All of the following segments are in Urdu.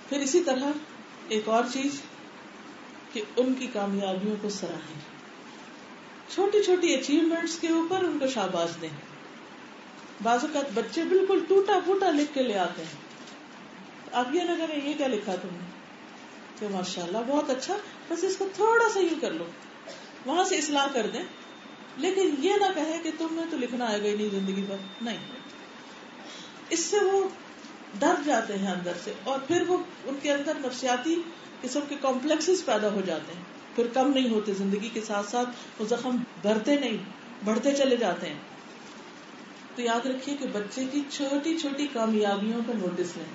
پھر اسی طرح ایک اور چیز کہ ان کی کامیابیوں کو سراہیں، چھوٹی چھوٹی اچیومنٹس کے اوپر ان کو شاباش دیں. بعض اوقات بچے بالکل ٹوٹا پھوٹا لکھ کے لے آتے ہیں، آپ یہ نہ کریں یہ کیا لکھا تم نے، کہ ماشاء اللہ بہت اچھا، بس اس کو تھوڑا سا یوں کر لو، وہاں سے اصلاح کر دیں. لیکن یہ نہ کہے کہ تم نے تو لکھنا آئے گا ہی نہیں زندگی بھر، نہیں. اس سے وہ ڈر جاتے ہیں اندر سے، اور پھر وہ ان کے اندر نفسیاتی قسم کے کمپلیکسز پیدا ہو جاتے ہیں، پھر کم نہیں ہوتے، زندگی کے ساتھ ساتھ وہ زخم بھرتے نہیں، بڑھتے چلے جاتے ہیں. تو یاد رکھیے کہ بچے کی چھوٹی چھوٹی کامیابیوں کا نوٹس لیں.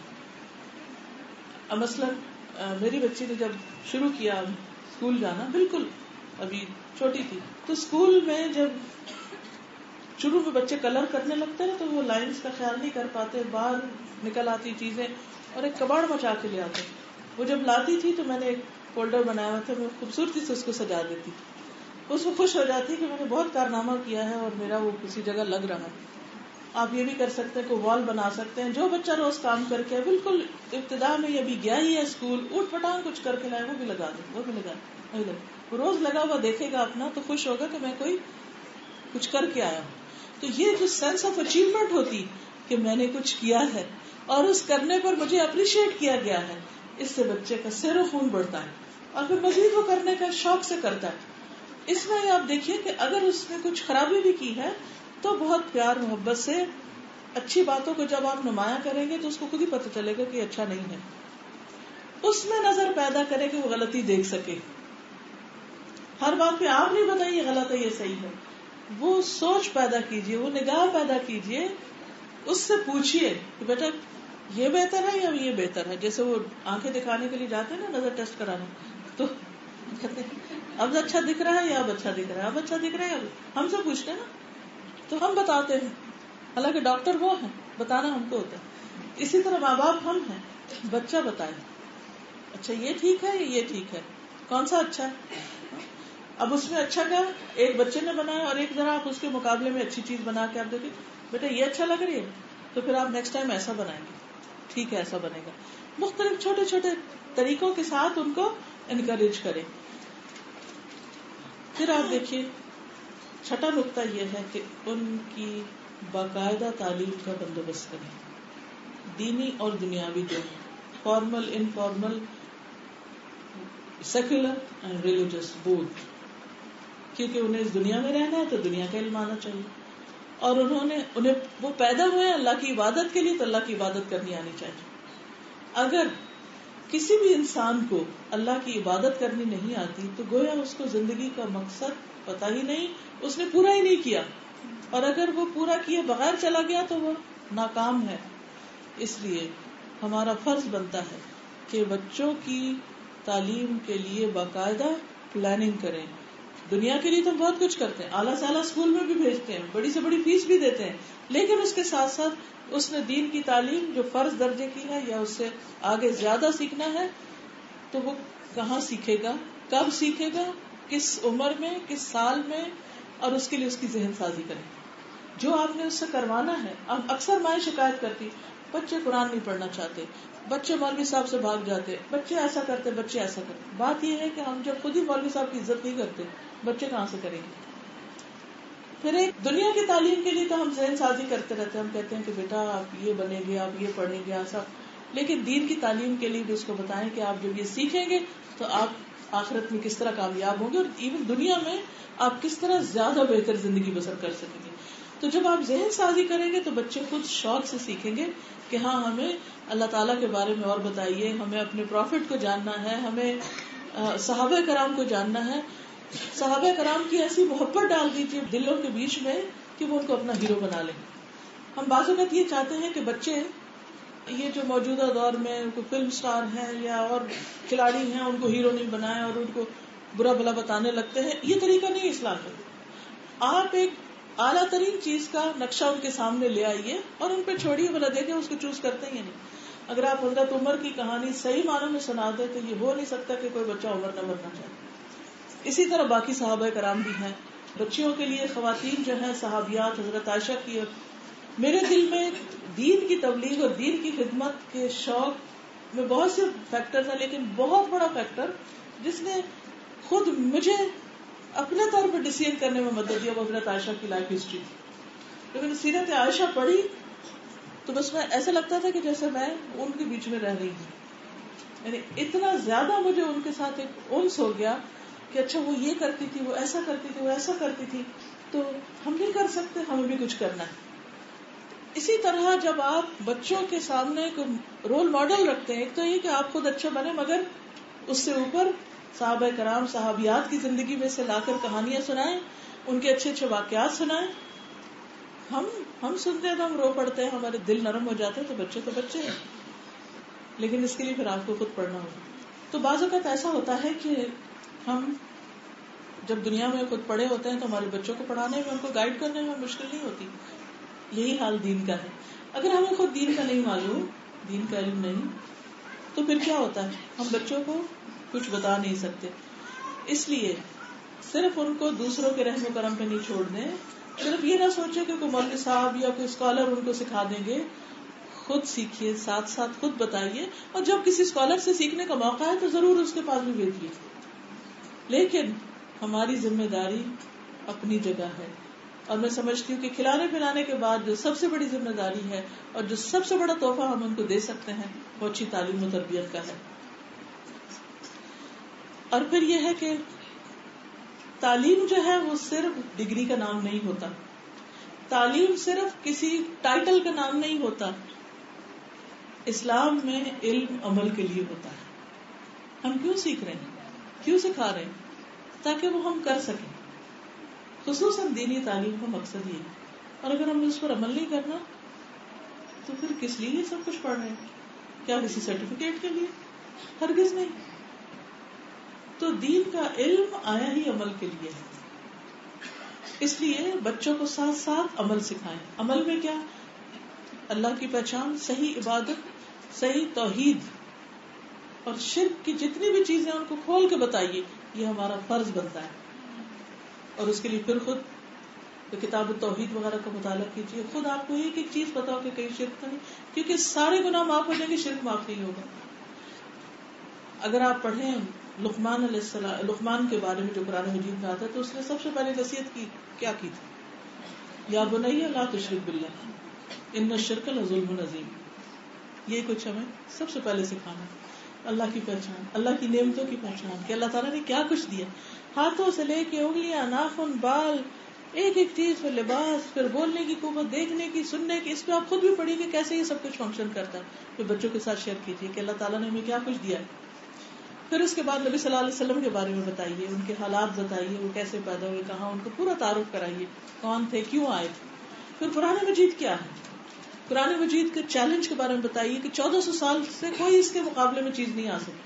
مثلاً میری بچی نے جب شروع کیا اسکول جانا، بالکل ابھی چھوٹی تھی، تو اسکول میں جب شروع میں بچے کلر کرنے لگتے ہیں تو وہ لائنز کا خیال نہیں کر پاتے، باہر نکل آتی چیزیں اور ایک کباڑ مچا کے لے آتے. وہ جب لاتی تھی تو میں نے ایک فولڈر بنایا ہوا تھا، میں خوبصورتی سے اس کو سجا دیتی، اس میں خوش ہو جاتی کہ میں نے بہت کارنامہ کیا ہے اور میرا وہ کسی جگہ لگ رہا ہے. آپ یہ بھی کر سکتے ہیں کہ وال بنا سکتے ہیں. جو بچہ روز کام کر کے بالکل ابتدا میں ابھی گیا ہی ہے اسکول، اوٹ پٹانگ کچھ کر کے لائے، وہ بھی لگا دیں، وہ بھی لگا دیں. وہ روز لگا ہوا دیکھے گا اپنا تو خوش ہوگا کہ میں کوئی کچھ کر کے آیا ہوں. تو یہ جو سینس آف اچیومنٹ ہوتی کہ میں نے کچھ کیا ہے اور اس کرنے پر مجھے اپریشیٹ کیا گیا ہے، اس سے بچے کا سیر و خون بڑھتا ہے اور پھر مزید وہ کرنے کا شوق سے کرتا ہے. اس میں آپ دیکھیے کہ اگر اس نے کچھ خرابی بھی کی ہے تو بہت پیار محبت سے اچھی باتوں کو جب آپ نمایاں کریں گے تو اس کو خود ہی پتہ چلے گا کہ اچھا نہیں ہے. اس میں نظر پیدا کرے کہ وہ غلطی دیکھ سکے. ہر بات پہ آپ نہیں بتائیے غلط ہے یہ صحیح ہے، وہ سوچ پیدا کیجئے، وہ نگاہ پیدا کیجئے، اس سے پوچھئے کہ بیٹا یہ بہتر ہے یا یہ بہتر ہے. جیسے وہ آنکھیں دکھانے کے لیے جاتے ہیں نا نظر ٹیسٹ کرانے، تو کہتے ہیں اب اچھا دکھ رہا ہے یا اب اچھا دکھ رہا ہے، اب اچھا دکھ رہا ہے. اب ہم سے پوچھتے ہیں نا تو ہم بتاتے ہیں، حالانکہ ڈاکٹر وہ ہیں، بتانا ہم کو ہوتا ہے. اسی طرح ماں باپ ہم ہیں، بچہ بتائے اچھا یہ ٹھیک ہے یہ ٹھیک ہے، کون سا اچھا ہے. اب اس میں اچھا کیا ایک بچے نے بنایا اور ایک ذرا آپ اس کے مقابلے میں اچھی چیز بنا کے آپ دیکھیں بیٹا یہ اچھا لگ رہی ہے تو پھر آپ نیکسٹ ٹائم ایسا بنائیں گے، ٹھیک ہے ایسا بنے گا. مختلف چھوٹے چھوٹے طریقوں کے ساتھ ان کو انکریج کریں. پھر آپ دیکھیے چھٹا نقطہ یہ ہے کہ ان کی باقاعدہ تعلیم کا بندوبست کریں، دینی اور دنیاوی دونوں، formal informal, secular and religious both. کیونکہ انہیں اس دنیا میں رہنا ہے تو دنیا کا علم آنا چاہیے، اور انہیں وہ پیدا ہوئے اللہ کی عبادت کے لیے تو اللہ کی عبادت کرنی آنی چاہیے. اگر کسی بھی انسان کو اللہ کی عبادت کرنی نہیں آتی تو گویا اس کو زندگی کا مقصد پتہ ہی نہیں، اس نے پورا ہی نہیں کیا، اور اگر وہ پورا کیے بغیر چلا گیا تو وہ ناکام ہے. اس لیے ہمارا فرض بنتا ہے کہ بچوں کی تعلیم کے لیے باقاعدہ پلاننگ کریں. دنیا کے لیے تو بہت کچھ کرتے ہیں، اعلیٰ سے اعلیٰ اسکول میں بھی بھیجتے ہیں، بڑی سے بڑی فیس بھی دیتے ہیں، لیکن اس کے ساتھ ساتھ اس نے دین کی تعلیم جو فرض درجے کی ہے یا اس سے آگے زیادہ سیکھنا ہے تو وہ کہاں سیکھے گا، کب سیکھے گا، کس عمر میں، کس سال میں، اور اس کے لیے اس کی ذہن سازی کریں جو آپ نے اس سے کروانا ہے. اب اکثر مائیں شکایت کرتی بچے قرآن نہیں پڑھنا چاہتے، بچے مولوی صاحب سے بھاگ جاتے، بچے ایسا کرتے، بچے ایسا کرتے. بات یہ ہے کہ ہم جب خود ہی مولوی صاحب کی عزت نہیں کرتے بچے کہاں سے کریں گے. پھر ایک دنیا کی تعلیم کے لیے تو ہم ذہن سازی کرتے رہتے ہیں، ہم کہتے ہیں کہ بیٹا آپ یہ بنیں گے، آپ یہ پڑھیں گے ایسا، لیکن دین کی تعلیم کے لیے بھی اس کو بتائیں کہ آپ جب یہ سیکھیں گے تو آپ آخرت میں کس طرح کامیاب ہوں گے، اور ایون دنیا میں آپ کس طرح زیادہ بہتر زندگی بسر کر سکیں گے. تو جب آپ ذہن سازی کریں گے تو بچے خود شوق سے سیکھیں گے کہ ہاں ہمیں اللہ تعالیٰ کے بارے میں اور بتائیے، ہمیں اپنے پروفٹ کو جاننا ہے، ہمیں صحابہ کرام کو جاننا ہے. صحابہ کرام کی ایسی محبت ڈال دیجیے دلوں کے بیچ میں کہ وہ ان کو اپنا ہیرو بنا لیں. ہم بعض اوقات یہ چاہتے ہیں کہ بچے یہ جو موجودہ دور میں فلم سٹار ہیں یا اور کھلاڑی ہیں ان کو ہیرو نہیں بنائیں اور ان کو برا بھلا بتانے لگتے ہیں. یہ طریقہ نہیں اسلام کا. آپ ایک اعلیٰ ترین چیز کا نقشہ ان کے سامنے لے آئیے اور ان پہ چھوڑیے، بھلا دیکھیں اس کو چوز کرتے ہیں یا نہیں. اگر آپ حضرت عمر کی کہانی صحیح معنوں میں سنا دیں تو یہ ہو نہیں سکتا کہ کوئی بچہ عمر نہ بننا چاہے. اسی طرح باقی صحابہ کرام بھی ہیں. بچیوں کے لیے خواتین جو ہیں صحابیات، حضرت عائشہ کی، میرے دل میں دین کی تبلیغ اور دین کی خدمت کے شوق میں بہت سے فیکٹرز ہیں، لیکن بہت بڑا فیکٹر جس نے خود مجھے اپنے طور پر ڈیسیژن کرنے میں مدد دیا وہ حضرت عائشہ کی لائف ہسٹری تھی. جب میں نے سیرت عائشہ پڑھی تو بس میں ایسا لگتا تھا کہ جیسے میں ان کے بیچ میں رہ رہی ہوں. یعنی اتنا زیادہ مجھے ان کے ساتھ ایک انس ہو گیا کہ اچھا وہ یہ کرتی تھی، وہ ایسا کرتی تھی، وہ ایسا کرتی تھی، تو ہم بھی کر سکتے، ہمیں بھی کچھ کرنا ہے. اسی طرح جب آپ بچوں کے سامنے کوئی رول ماڈل رکھتے ہیں، ایک تو یہ کہ آپ خود اچھے بنے، مگر اس سے اوپر صحابہ کرام صحابیات کی زندگی میں سے لا کر کہانیاں سنائیں، ان کے اچھے اچھے واقعات سنائیں. ہم سنتے ہیں تو ہم رو پڑتے ہیں، ہمارے دل نرم ہو جاتے ہیں. تو بچے ہیں، لیکن اس کے لیے پھر آپ کو خود پڑھنا ہوگا. تو بعض اوقات ایسا ہوتا ہے کہ ہم جب دنیا میں خود پڑھے ہوتے ہیں تو ہمارے بچوں کو پڑھانے میں، ان کو گائیڈ کرنے میں مشکل نہیں ہوتی. یہی حال دین کا ہے. اگر ہمیں خود دین کا نہیں معلوم، دین کا علم نہیں، تو پھر کیا ہوتا ہے؟ ہم بچوں کو کچھ بتا نہیں سکتے. اس لیے صرف ان کو دوسروں کے رحم و کرم پہ نہیں چھوڑ دیں. صرف یہ نہ سوچے کہ کوئی مولوی صاحب یا کوئی اسکالر ان کو سکھا دیں گے. خود سیکھیے، ساتھ ساتھ خود بتائیے، اور جب کسی اسکالر سے سیکھنے کا موقع ہے تو ضرور اس کے پاس بھی بھیجیے. لیکن ہماری ذمہ داری اپنی جگہ ہے. اور میں سمجھتی ہوں کہ کھلانے پلانے کے بعد جو سب سے بڑی ذمہ داری ہے اور جو سب سے بڑا تحفہ ہم ان کو دے سکتے ہیں وہ اچھی تعلیم و تربیت کا ہے. اور پھر یہ ہے کہ تعلیم جو ہے وہ صرف ڈگری کا نام نہیں ہوتا. تعلیم صرف کسی ٹائٹل کا نام نہیں ہوتا. اسلام میں علم عمل کے لیے ہوتا ہے. ہم کیوں سیکھ رہے ہیں، کیوں سکھا رہے ہیں؟ تاکہ وہ ہم کر سکیں. خصوصاً دینی تعلیم کا مقصد یہ ہے. اور اگر ہم اس پر عمل نہیں کرنا تو پھر کس لیے یہ سب کچھ پڑھ رہے ہیں؟ کیا کسی سرٹیفکیٹ کے لیے؟ ہرگز نہیں. تو دین کا علم آیا ہی عمل کے لیے ہے. اس لیے بچوں کو ساتھ ساتھ عمل سکھائیں. عمل میں کیا؟ اللہ کی پہچان، صحیح عبادت، صحیح توحید اور شرک کی جتنی بھی چیزیں ان کو کھول کے بتائیے. یہ ہمارا فرض بنتا ہے. اور اس کے لیے پھر خود کتاب التوحید وغیرہ کا مطالعہ کیجیے. خود آپ کو ایک ایک چیز پتا ہو کہ کہیں شرک تو نہیں، کیونکہ سارے گناہ معاف ہو جائیں گے، شرک معاف نہیں ہوگا. اگر آپ پڑھیں لقمان علیہ السلام، لقمان کے بارے میں جو قرآن مجید میں آتا ہے، تو اس نے سب سے پہلے نصیحت کی کیا کی تھی؟ یا بنی لا تشرک باللہ ان الشرک لظلم عظیم. یہ کچھ ہمیں سب سے پہلے سکھانا. اللہ کی پہچان، اللہ کی نعمتوں کی پہچان کہ اللہ تعالیٰ نے کیا کچھ دیا، ہاتھوں سے لے کے انگلیاں، ناخن، بال، ایک ایک چیز، پھر لباس، پھر بولنے کی قوت، دیکھنے کی، سننے کی. اس پہ آپ خود بھی پڑھیے کہ کیسے یہ سب کچھ فنکشن کرتا ہے. پھر بچوں کے ساتھ شیئر کیجیے کہ اللہ تعالیٰ نے ہمیں کیا کچھ دیا ہے. پھر اس کے بعد نبی صلی اللہ علیہ وسلم کے بارے میں بتائیے، ان کے حالات بتائیے، وہ کیسے پیدا ہوئے، کہاں، ان کو پورا تعارف کرائیے، کون تھے، کیوں آئے تھے. پھر قرآن مجید کیا ہے، قرآن مجید کے چیلنج کے بارے میں بتائیے کہ 1400 سال سے کوئی اس کے مقابلے میں چیز نہیں آ سکتی.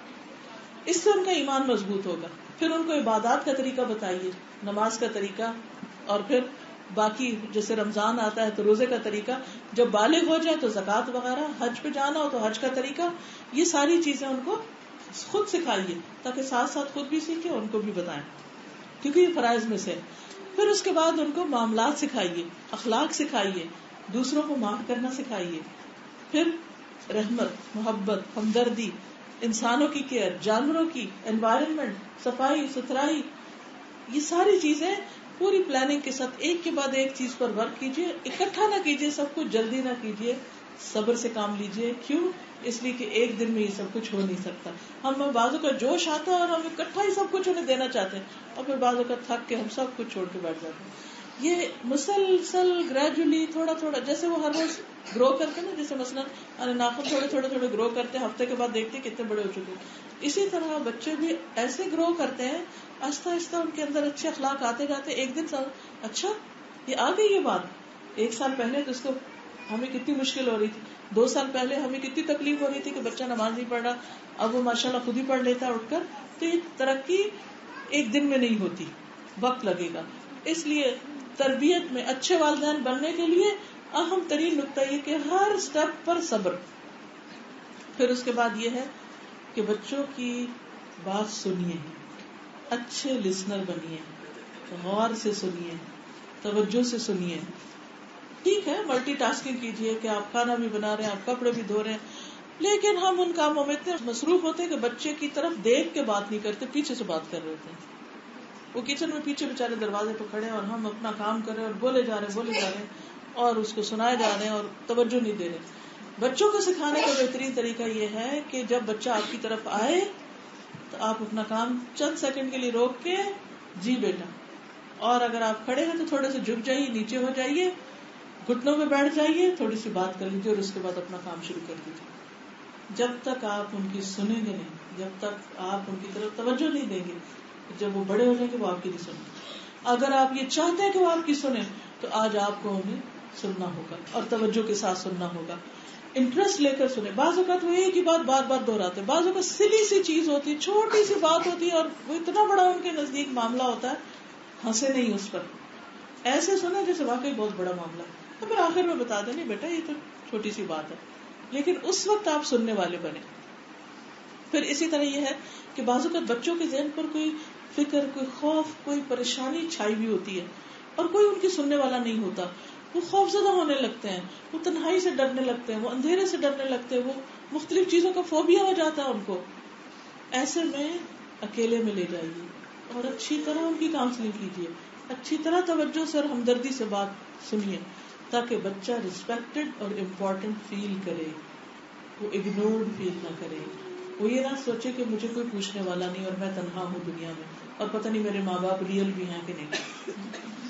اس سے ان کا ایمان مضبوط ہوگا. پھر ان کو عبادات کا طریقہ بتائیے، نماز کا طریقہ، اور پھر باقی جیسے رمضان آتا ہے تو روزے کا طریقہ، جب بالغ ہو جائے تو زکوٰۃ وغیرہ، حج پہ جانا ہو تو حج کا طریقہ. یہ ساری چیزیں ان کو خود سکھائیے تاکہ ساتھ ساتھ خود بھی سیکھیں اور ان کو بھی بتائیں، کیونکہ یہ فرائض میں سے. پھر اس کے بعد ان کو معاملات سکھائیے، اخلاق سکھائیے، دوسروں کو معاف کرنا سکھائیے. پھر رحمت، محبت، ہمدردی، انسانوں کی کیئر، جانوروں کی، انوائرمنٹ، صفائی ستھرائی، یہ ساری چیزیں پوری پلاننگ کے ساتھ ایک کے بعد ایک چیز پر ورک کیجیے. اکٹھا نہ کیجیے سب کچھ، جلدی نہ کیجیے، صبر سے کام لیجیے. کیوں؟ اس لیے کہ ایک دن میں یہ سب کچھ ہو نہیں سکتا. ہم بعضوں کا جوش آتا ہے اور ہم اکٹھا ہی سب کچھ انہیں دینا چاہتے ہیں، اور پھر بعضوں کا تھک کے ہم سب کچھ چھوڑ کے بیٹھ جاتے ہیں. یہ مسلسل گریجولی تھوڑا تھوڑا، جیسے وہ ہر روز گرو کرتے ہیں نا، جیسے مثلاً ناخن تھوڑے تھوڑے تھوڑے گرو کرتے ہیں، ہفتے کے بعد دیکھتے ہیں کتنے بڑے ہو چکے ہیں. اسی طرح بچے بھی ایسے گرو کرتے ہیں، آہستہ آہستہ ان کے اندر اچھے اخلاق آتے جاتے. ایک دن اچھا یہ آ گئی یہ بات. 1 سال پہلے تو اس کو ہمیں کتنی مشکل ہو رہی تھی، 2 سال پہلے ہمیں کتنی تکلیف ہو رہی تھی کہ بچہ نماز نہیں پڑھ رہا، اب وہ ماشاءاللہ خود ہی پڑھ لیتا اٹھ کر. تو یہ ترقی ایک دن میں نہیں ہوتی، وقت لگے گا. اس لیے تربیت میں اچھے والدین بننے کے لیے اہم ترین نقطہ یہ کہ ہر سٹیپ پر صبر. پھر اس کے بعد یہ ہے کہ بچوں کی بات سنیے، اچھے لسنر بنیے، غور سے سنیے، توجہ سے سنیے. ٹھیک ہے ملٹی ٹاسکنگ کیجیے کہ آپ کھانا بھی بنا رہے ہیں، آپ کپڑے بھی دھو رہے ہیں، لیکن ہم ان کاموں میں اتنے مصروف ہوتے ہیں کہ بچے کی طرف دیکھ کے بات نہیں کرتے، پیچھے سے بات کر رہے ہوتے ہیں. وہ کچن میں پیچھے بےچارے دروازے پہ کھڑے ہیں اور ہم اپنا کام کر رہے ہیں اور بولے جا رہے ہیں اور اس کو سنائے جا رہے ہیں اور توجہ نہیں دے رہے. بچوں کو سکھانے کا بہترین طریقہ یہ ہے کہ جب بچہ آپ کی طرف آئے تو آپ اپنا کام چند سیکنڈ کے لیے روک کے جی بیٹا، اور اگر آپ کھڑے ہیں تو تھوڑے سے جھک جائیے، نیچے ہو جائیے، گھٹنوں میں بیٹھ جائیے، تھوڑی سی بات کر لیجیے اور اس کے بعد اپنا کام شروع کر دیجیے. جب تک آپ ان کی سنیں گے نہیں، جب تک آپ ان کی طرف توجہ نہیں دیں گے، جب وہ بڑے ہو جائیں گے وہ آپ کی نہیں سنیں. اگر آپ یہ چاہتے ہیں کہ وہ آپ کی سنیں تو آج آپ کو انہیں سننا ہوگا اور توجہ کے ساتھ سننا ہوگا، انٹرسٹ لے کر سنیں. بعض اوقات وہ ایک ہی بات بار بار دہراتے ہیں، بعض اوقات سلی سی چیز ہوتی ہے، چھوٹی سی بات ہوتی ہے اور وہ اتنا بڑا ان کے نزدیک معاملہ ہوتا ہے، ہنسے نہیں اس پر، ایسے سنیں جیسے واقعی بہت بڑا معاملہ ہے. تو پھر آخر میں بتا دیں نہیں بیٹا یہ تو چھوٹی سی بات ہے، لیکن اس وقت آپ سننے والے بنے. پھر اسی طرح یہ ہے کہ بعض اوقات بچوں کے ذہن پر کوئی فکر، کوئی خوف، کوئی پریشانی چھائی ہوئی ہوتی ہے اور کوئی ان کی سننے والا نہیں ہوتا. وہ خوف زدہ ہونے لگتے ہیں، وہ تنہائی سے ڈرنے لگتے ہیں، وہ اندھیرے سے ڈرنے لگتے ہیں، وہ مختلف چیزوں کا فوبیا ہو جاتا ہے ان کو. ایسے میں اکیلے میں لے جائیے اور اچھی طرح ان کی کاؤنسلنگ کیجیے، اچھی طرح توجہ سے اور ہمدردی سے بات سنیے تاکہ بچہ ریسپیکٹڈ اور امپورٹنٹ فیل کرے، وہ اگنورڈ فیل نہ کرے، وہ یہ نہ سوچے کہ مجھے کوئی پوچھنے والا نہیں اور میں تنہا ہوں دنیا میں اور پتہ نہیں میرے ماں باپ ریئل بھی ہیں کہ نہیں.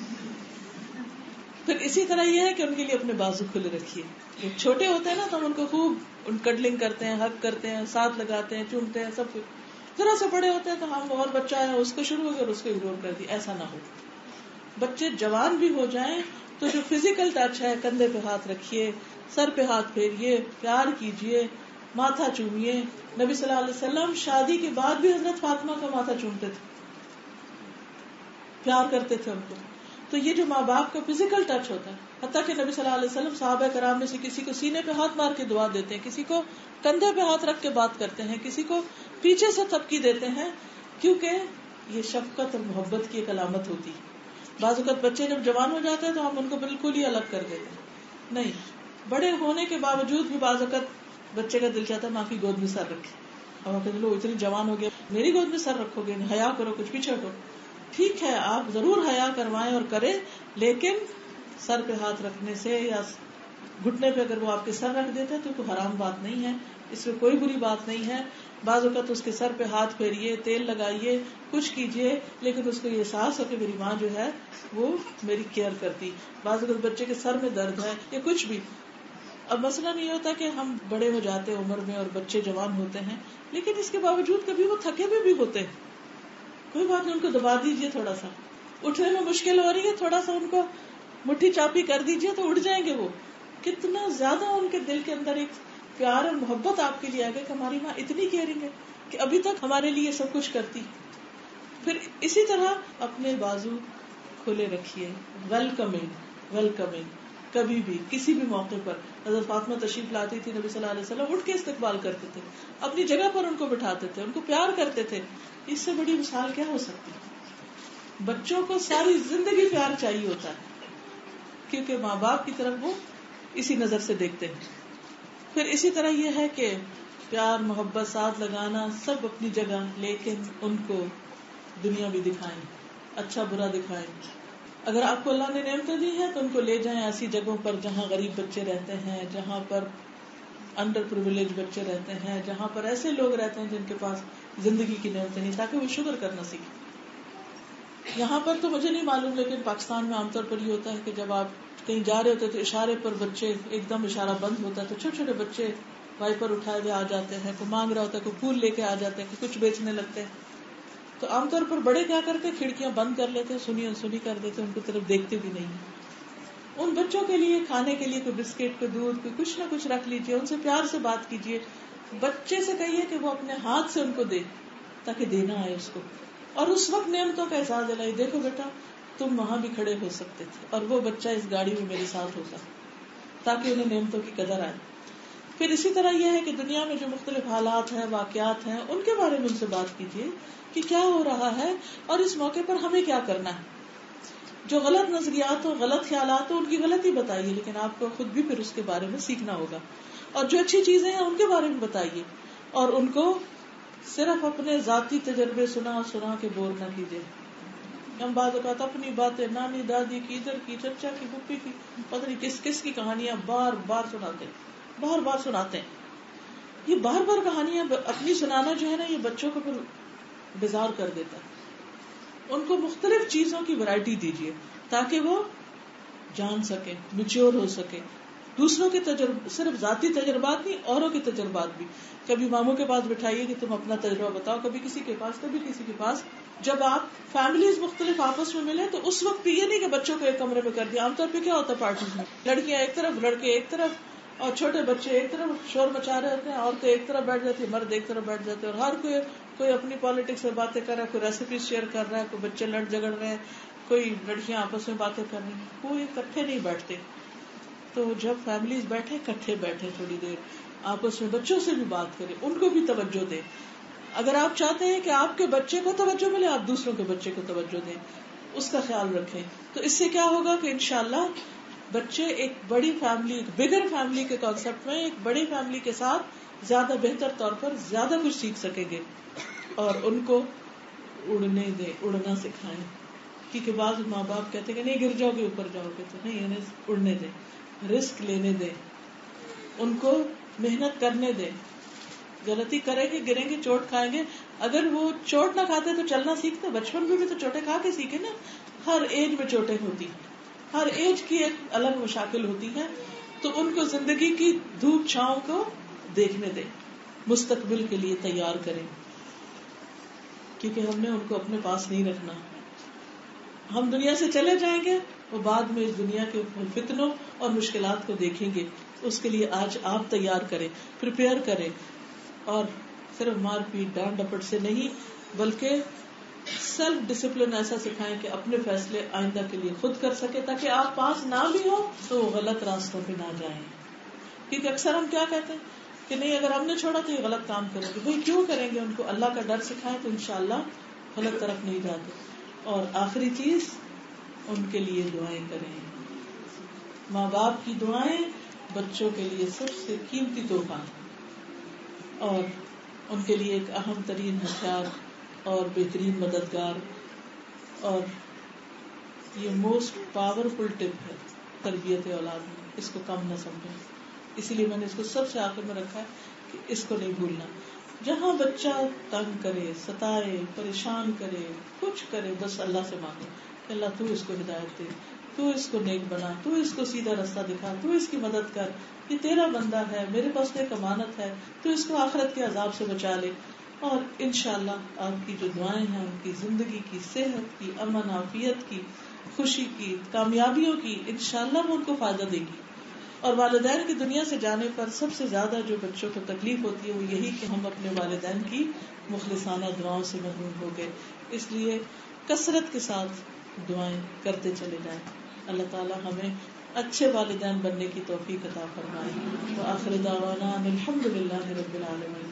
پھر اسی طرح یہ ہے کہ ان کے لیے اپنے بازو کھلے رکھیے. جب چھوٹے ہوتے ہیں نا تو ہم ان کو خوب کڈلنگ کرتے ہیں، ہگ کرتے ہیں، ساتھ لگاتے ہیں، چومتے ہیں، سب کچھ. ذرا سے بڑے ہوتے ہیں تو ہم اور بچہ ہے اس کو شروع ہو گیا اور اس کو اگنور کر دیا. ایسا نہ ہو. بچے جوان بھی ہو جائیں تو جو فزیکل ٹچ ہے، کندھے پہ ہاتھ رکھیے، سر پہ ہاتھ پھیریے، پیار کیجیے، ماتھا چومیے. نبی صلی اللہ علیہ وسلم شادی کے بعد بھی حضرت فاطمہ کا ماتھا چومتے تھے، پیار کرتے تھے ان کو. تو یہ جو ماں باپ کا فزیکل ٹچ ہوتا ہے، حتیٰ کہ نبی صلی اللہ علیہ وسلم صحابہ کرام میں سے کسی کو سینے پہ ہاتھ مار کے دعا دیتے ہیں، کسی کو کندھے پہ ہاتھ رکھ کے بات کرتے ہیں، کسی کو پیچھے سے تھپکی دیتے ہیں، کیونکہ یہ شفقت اور محبت کی ایک علامت ہوتی ہے. بعض اوقات بچے جب جوان ہو جاتے ہیں تو ہم ان کو بالکل ہی الگ کر دیتے ہیں. نہیں، بڑے ہونے کے باوجود بھی بعض اوقات بچے کا دل چاہتا ہے ماں کی گود میں سر رکھے. ہم کہتے ہیں لو اتنی جوان ہو گیا میری گود میں سر رکھو گے، حیا کرو، کچھ پیچھے ہٹو. ٹھیک ہے آپ ضرور حیا کروائیں اور کریں، لیکن سر پہ ہاتھ رکھنے سے یا گھٹنے پہ اگر وہ آپ کے سر رکھ دیتے ہیں تو کوئی حرام بات نہیں ہے، اس میں کوئی بری بات نہیں ہے. بعض اوقات اس کے سر پہ ہاتھ پھیریے، تیل لگائیے، کچھ کیجیے، لیکن اس کو یہ احساس ہو کہ میری ماں جو ہے وہ میری کیئر کرتی. بعض اوقات بچے کے سر میں درد ہے یا کچھ بھی. اب مسئلہ نہیں ہوتا کہ ہم بڑے ہو جاتے ہیں عمر میں اور بچے جوان ہوتے ہیں، لیکن اس کے باوجود کبھی وہ تھکے بھی ہوتے ہیں. کوئی بات نہیں، ان کو دبا دیجیے، تھوڑا سا اٹھنے میں مشکل ہو رہی ہے، تھوڑا سا ان کو مٹھی چاپی کر دیجیے تو اٹھ جائیں گے. وہ کتنا زیادہ ان کے دل کے اندر ایک پیار اور محبت آپ کے لیے آ گئی کہ ہماری ماں اتنی کیئرنگ ہے کہ ابھی تک ہمارے لیے سب کچھ کرتی. پھر اسی طرح اپنے بازو کھلے رکھیے، ویلکمنگ کبھی بھی کسی بھی موقع پر. حضرت فاطمہ تشریف لاتی تھی، نبی صلی اللہ علیہ وسلم اٹھ کے استقبال کرتے تھے، اپنی جگہ پر ان کو بٹھاتے تھے، ان کو پیار کرتے تھے. اس سے بڑی مثال کیا ہو سکتی؟ بچوں کو ساری زندگی پیار چاہیے ہوتا ہے کیونکہ ماں باپ کی طرف وہ اسی نظر سے دیکھتے ہیں. پھر اسی طرح یہ ہے کہ پیار، محبت، ساتھ لگانا سب اپنی جگہ، لیکن ان کو دنیا بھی دکھائیں، اچھا برا دکھائیں. اگر آپ کو اللہ نے نعمتیں دی ہیں تو ان کو لے جائیں ایسی جگہوں پر جہاں غریب بچے رہتے ہیں، جہاں پر انڈر پریویلیج بچے رہتے ہیں، جہاں پر ایسے لوگ رہتے ہیں جن کے پاس زندگی کی نعمتیں نہیں، تاکہ وہ شکر کرنا سیکھیں. یہاں پر تو مجھے نہیں معلوم، لیکن پاکستان میں عام طور پر یہ ہوتا ہے کہ جب آپ کہیں جا رہے ہوتے تو اشارے پر بچے، ایک دم اشارہ بند ہوتا ہے تو چھوٹے چھوٹے بچے وائپر اٹھائے ہوئے آ جاتے ہیں، کوئی مانگ رہا ہوتا ہے، کوئی پھول لے کے آ جاتے ہیں، کچھ بیچنے لگتے ہیں. تو عام طور پر بڑے کیا کرتے ہیں، کھڑکیاں بند کر لیتے ہیں، سنی کر دیتے ہیں، ان کی طرف دیکھتے بھی نہیں. ان بچوں کے لیے کھانے کے لیے کوئی بسکٹ، کوئی دودھ، کوئی کچھ نہ کچھ رکھ لیجیے، ان سے پیار سے بات کیجیے. بچے سے کہیے کہ وہ اپنے ہاتھ سے ان کو دے تاکہ دینا آئے اس کو، اور اس وقت نعمتوں کا احساس دلائیے. دیکھو بیٹا تم وہاں بھی کھڑے ہو سکتے تھے اور وہ بچہ اس گاڑی میں میرے ساتھ ہوتا، تاکہ انہیں نعمتوں کی قدر آئے. پھر اسی طرح یہ ہے کہ دنیا میں جو مختلف حالات ہیں، واقعات ہیں، ان کے بارے میں ان سے بات کیجیے کہ کیا ہو رہا ہے اور اس موقع پر ہمیں کیا کرنا ہے. جو غلط نظریات ہو، غلط خیالات ہو، ان کی غلطی بتائیے، لیکن آپ کو خود بھی پھر اس کے بارے میں سیکھنا ہوگا. اور جو اچھی چیزیں ہیں ان کے بارے میں بتائیے, اور ان کو صرف اپنے ذاتی تجربے سنا کے بور نہ کیجیے. ہم بعض اوقات اپنی باتیں نانی دادی کی, ادھر کی, چچا کی, پھپھی کی, پتہ نہیں کس کس کی کہانیاں بار بار سناتے ہیں. یہ بار بار کہانیاں اپنی سنانا جو ہے نا, یہ بچوں کو پھر بیزار کر دیتا ہے. ان کو مختلف چیزوں کی ورائٹی دیجیے تاکہ وہ جان سکے, میچور ہو سکے. دوسروں کے تجربات, صرف ذاتی تجربات نہیں, اوروں کے تجربات بھی. کبھی ماموں کے پاس بٹھائیے کہ تم اپنا تجربہ بتاؤ, کبھی کسی کے پاس, کبھی کسی کے پاس. جب آپ فیملیز مختلف آپس میں ملے تو اس وقت یہ نہیں کہ بچوں کو ایک کمرے میں کر دیا. عام طور پہ کیا ہوتا ہے پارٹیز میں, لڑکیاں ایک طرف, لڑکے ایک طرف, اور چھوٹے بچے ایک طرف شور مچا رہے ہوتے ہیں, عورتیں ایک طرف بیٹھ جاتی ہیں, مرد ایک طرف بیٹھ جاتے ہیں, اور ہر کوئی اپنی پالیٹکس میں باتیں کر رہا ہے, کوئی ریسیپیز شیئر کر رہا ہے, کوئی بچے لڑ جگڑ رہے ہیں, کوئی لڑکیاں آپس میں باتیں کر رہی ہیں, کوئی اکٹھے نہیں بیٹھتے. تو جب فیملیز بیٹھے, اکٹھے بیٹھے, تھوڑی دیر آپس میں بچوں سے بھی بات کریں, ان کو بھی توجہ دیں. اگر آپ چاہتے ہیں کہ آپ کے بچے کو توجہ ملے, آپ دوسروں کے بچے کو توجہ دیں, اس کا خیال رکھیں. تو اس سے کیا ہوگا کہ انشاءاللہ بچے ایک بڑی فیملی, ایک بگر فیملی کے کانسیپٹ میں, ایک بڑی فیملی کے ساتھ زیادہ بہتر طور پر زیادہ کچھ سیکھ سکیں گے. اور ان کو اڑنے دیں, اڑنا سکھائیں. کیونکہ بعض ماں باپ کہتے ہیں کہ نہیں گر جاؤ گے, اوپر جاؤ گے, تو نہیں, انہیں اڑنے دیں, رسک لینے دیں, ان کو محنت کرنے دیں. غلطی کریں گے, گریں گے, چوٹ کھائیں گے. اگر وہ چوٹ نہ کھاتے تو چلنا سیکھتے. بچپن میں بھی تو چوٹیں کھا کے سیکھے نا. ہر ایج میں چوٹیں ہوتی, ہر ایج کی ایک الگ مشاکل ہوتی ہے. تو ان کو زندگی کی دھوپ چھاؤں کو دیکھنے دیں, مستقبل کے لیے تیار کریں. کیونکہ ہم نے ان کو اپنے پاس نہیں رکھنا. ہم دنیا سے چلے جائیں گے, وہ بعد میں اس دنیا کے فتنوں اور مشکلات کو دیکھیں گے. اس کے لیے آج آپ تیار کریں, پریپیئر کریں, اور صرف مار پیٹ ڈانٹ ڈپٹ سے نہیں, بلکہ سیلف ڈسپلن ایسا سکھائیں کہ اپنے فیصلے آئندہ کے لیے خود کر سکے, تاکہ آپ پاس نہ بھی ہو تو وہ غلط راستوں پہ نہ جائیں. کیونکہ اکثر ہم کیا کہتے ہیں کہ نہیں, اگر ہم نے چھوڑا تو یہ غلط کام کریں گے. بھائی کیوں کریں گے؟ ان کو اللہ کا ڈر سکھائیں تو انشاءاللہ غلط طرف نہیں جاتے. اور آخری چیز, ان کے لیے دعائیں کریں. ماں باپ کی دعائیں بچوں کے لیے سب سے قیمتی تحفہ, اور ان کے لیے ایک اہم ترین ہتھیار اور بہترین مددگار, اور یہ موسٹ پاورفل ٹپ ہے تربیت اولاد میں. اس کو کم نہ سمجھیں. اسی لیے میں نے اس کو سب سے آخر میں رکھا ہے کہ اس کو نہیں بھولنا. جہاں بچہ تنگ کرے, ستائے, پریشان کرے, کچھ کرے, بس اللہ سے مانگو کہ اللہ تو اس کو ہدایت دے, تو اس کو نیک بنا, تو اس کو سیدھا رستہ دکھا, تو اس کی مدد کر, یہ تیرا بندہ ہے, میرے پاس ایک امانت ہے, تو اس کو آخرت کے عذاب سے بچا لے. اور انشاءاللہ آپ کی جو دعائیں ہیں ان کی زندگی کی, صحت کی, امن عافیت کی, خوشی کی, کامیابیوں کی, انشاءاللہ وہ ان کو فائدہ دے گی. اور والدین کی دنیا سے جانے پر سب سے زیادہ جو بچوں کو تکلیف ہوتی ہے وہ یہی کہ ہم اپنے والدین کی مخلصانہ دعاؤں سے محروم ہو گئے. اس لیے کثرت کے ساتھ دعائیں کرتے چلے جائیں. اللہ تعالی ہمیں اچھے والدین بننے کی توفیق عطا فرمائے. وآخر دعوانا الحمدللہ رب العالمین.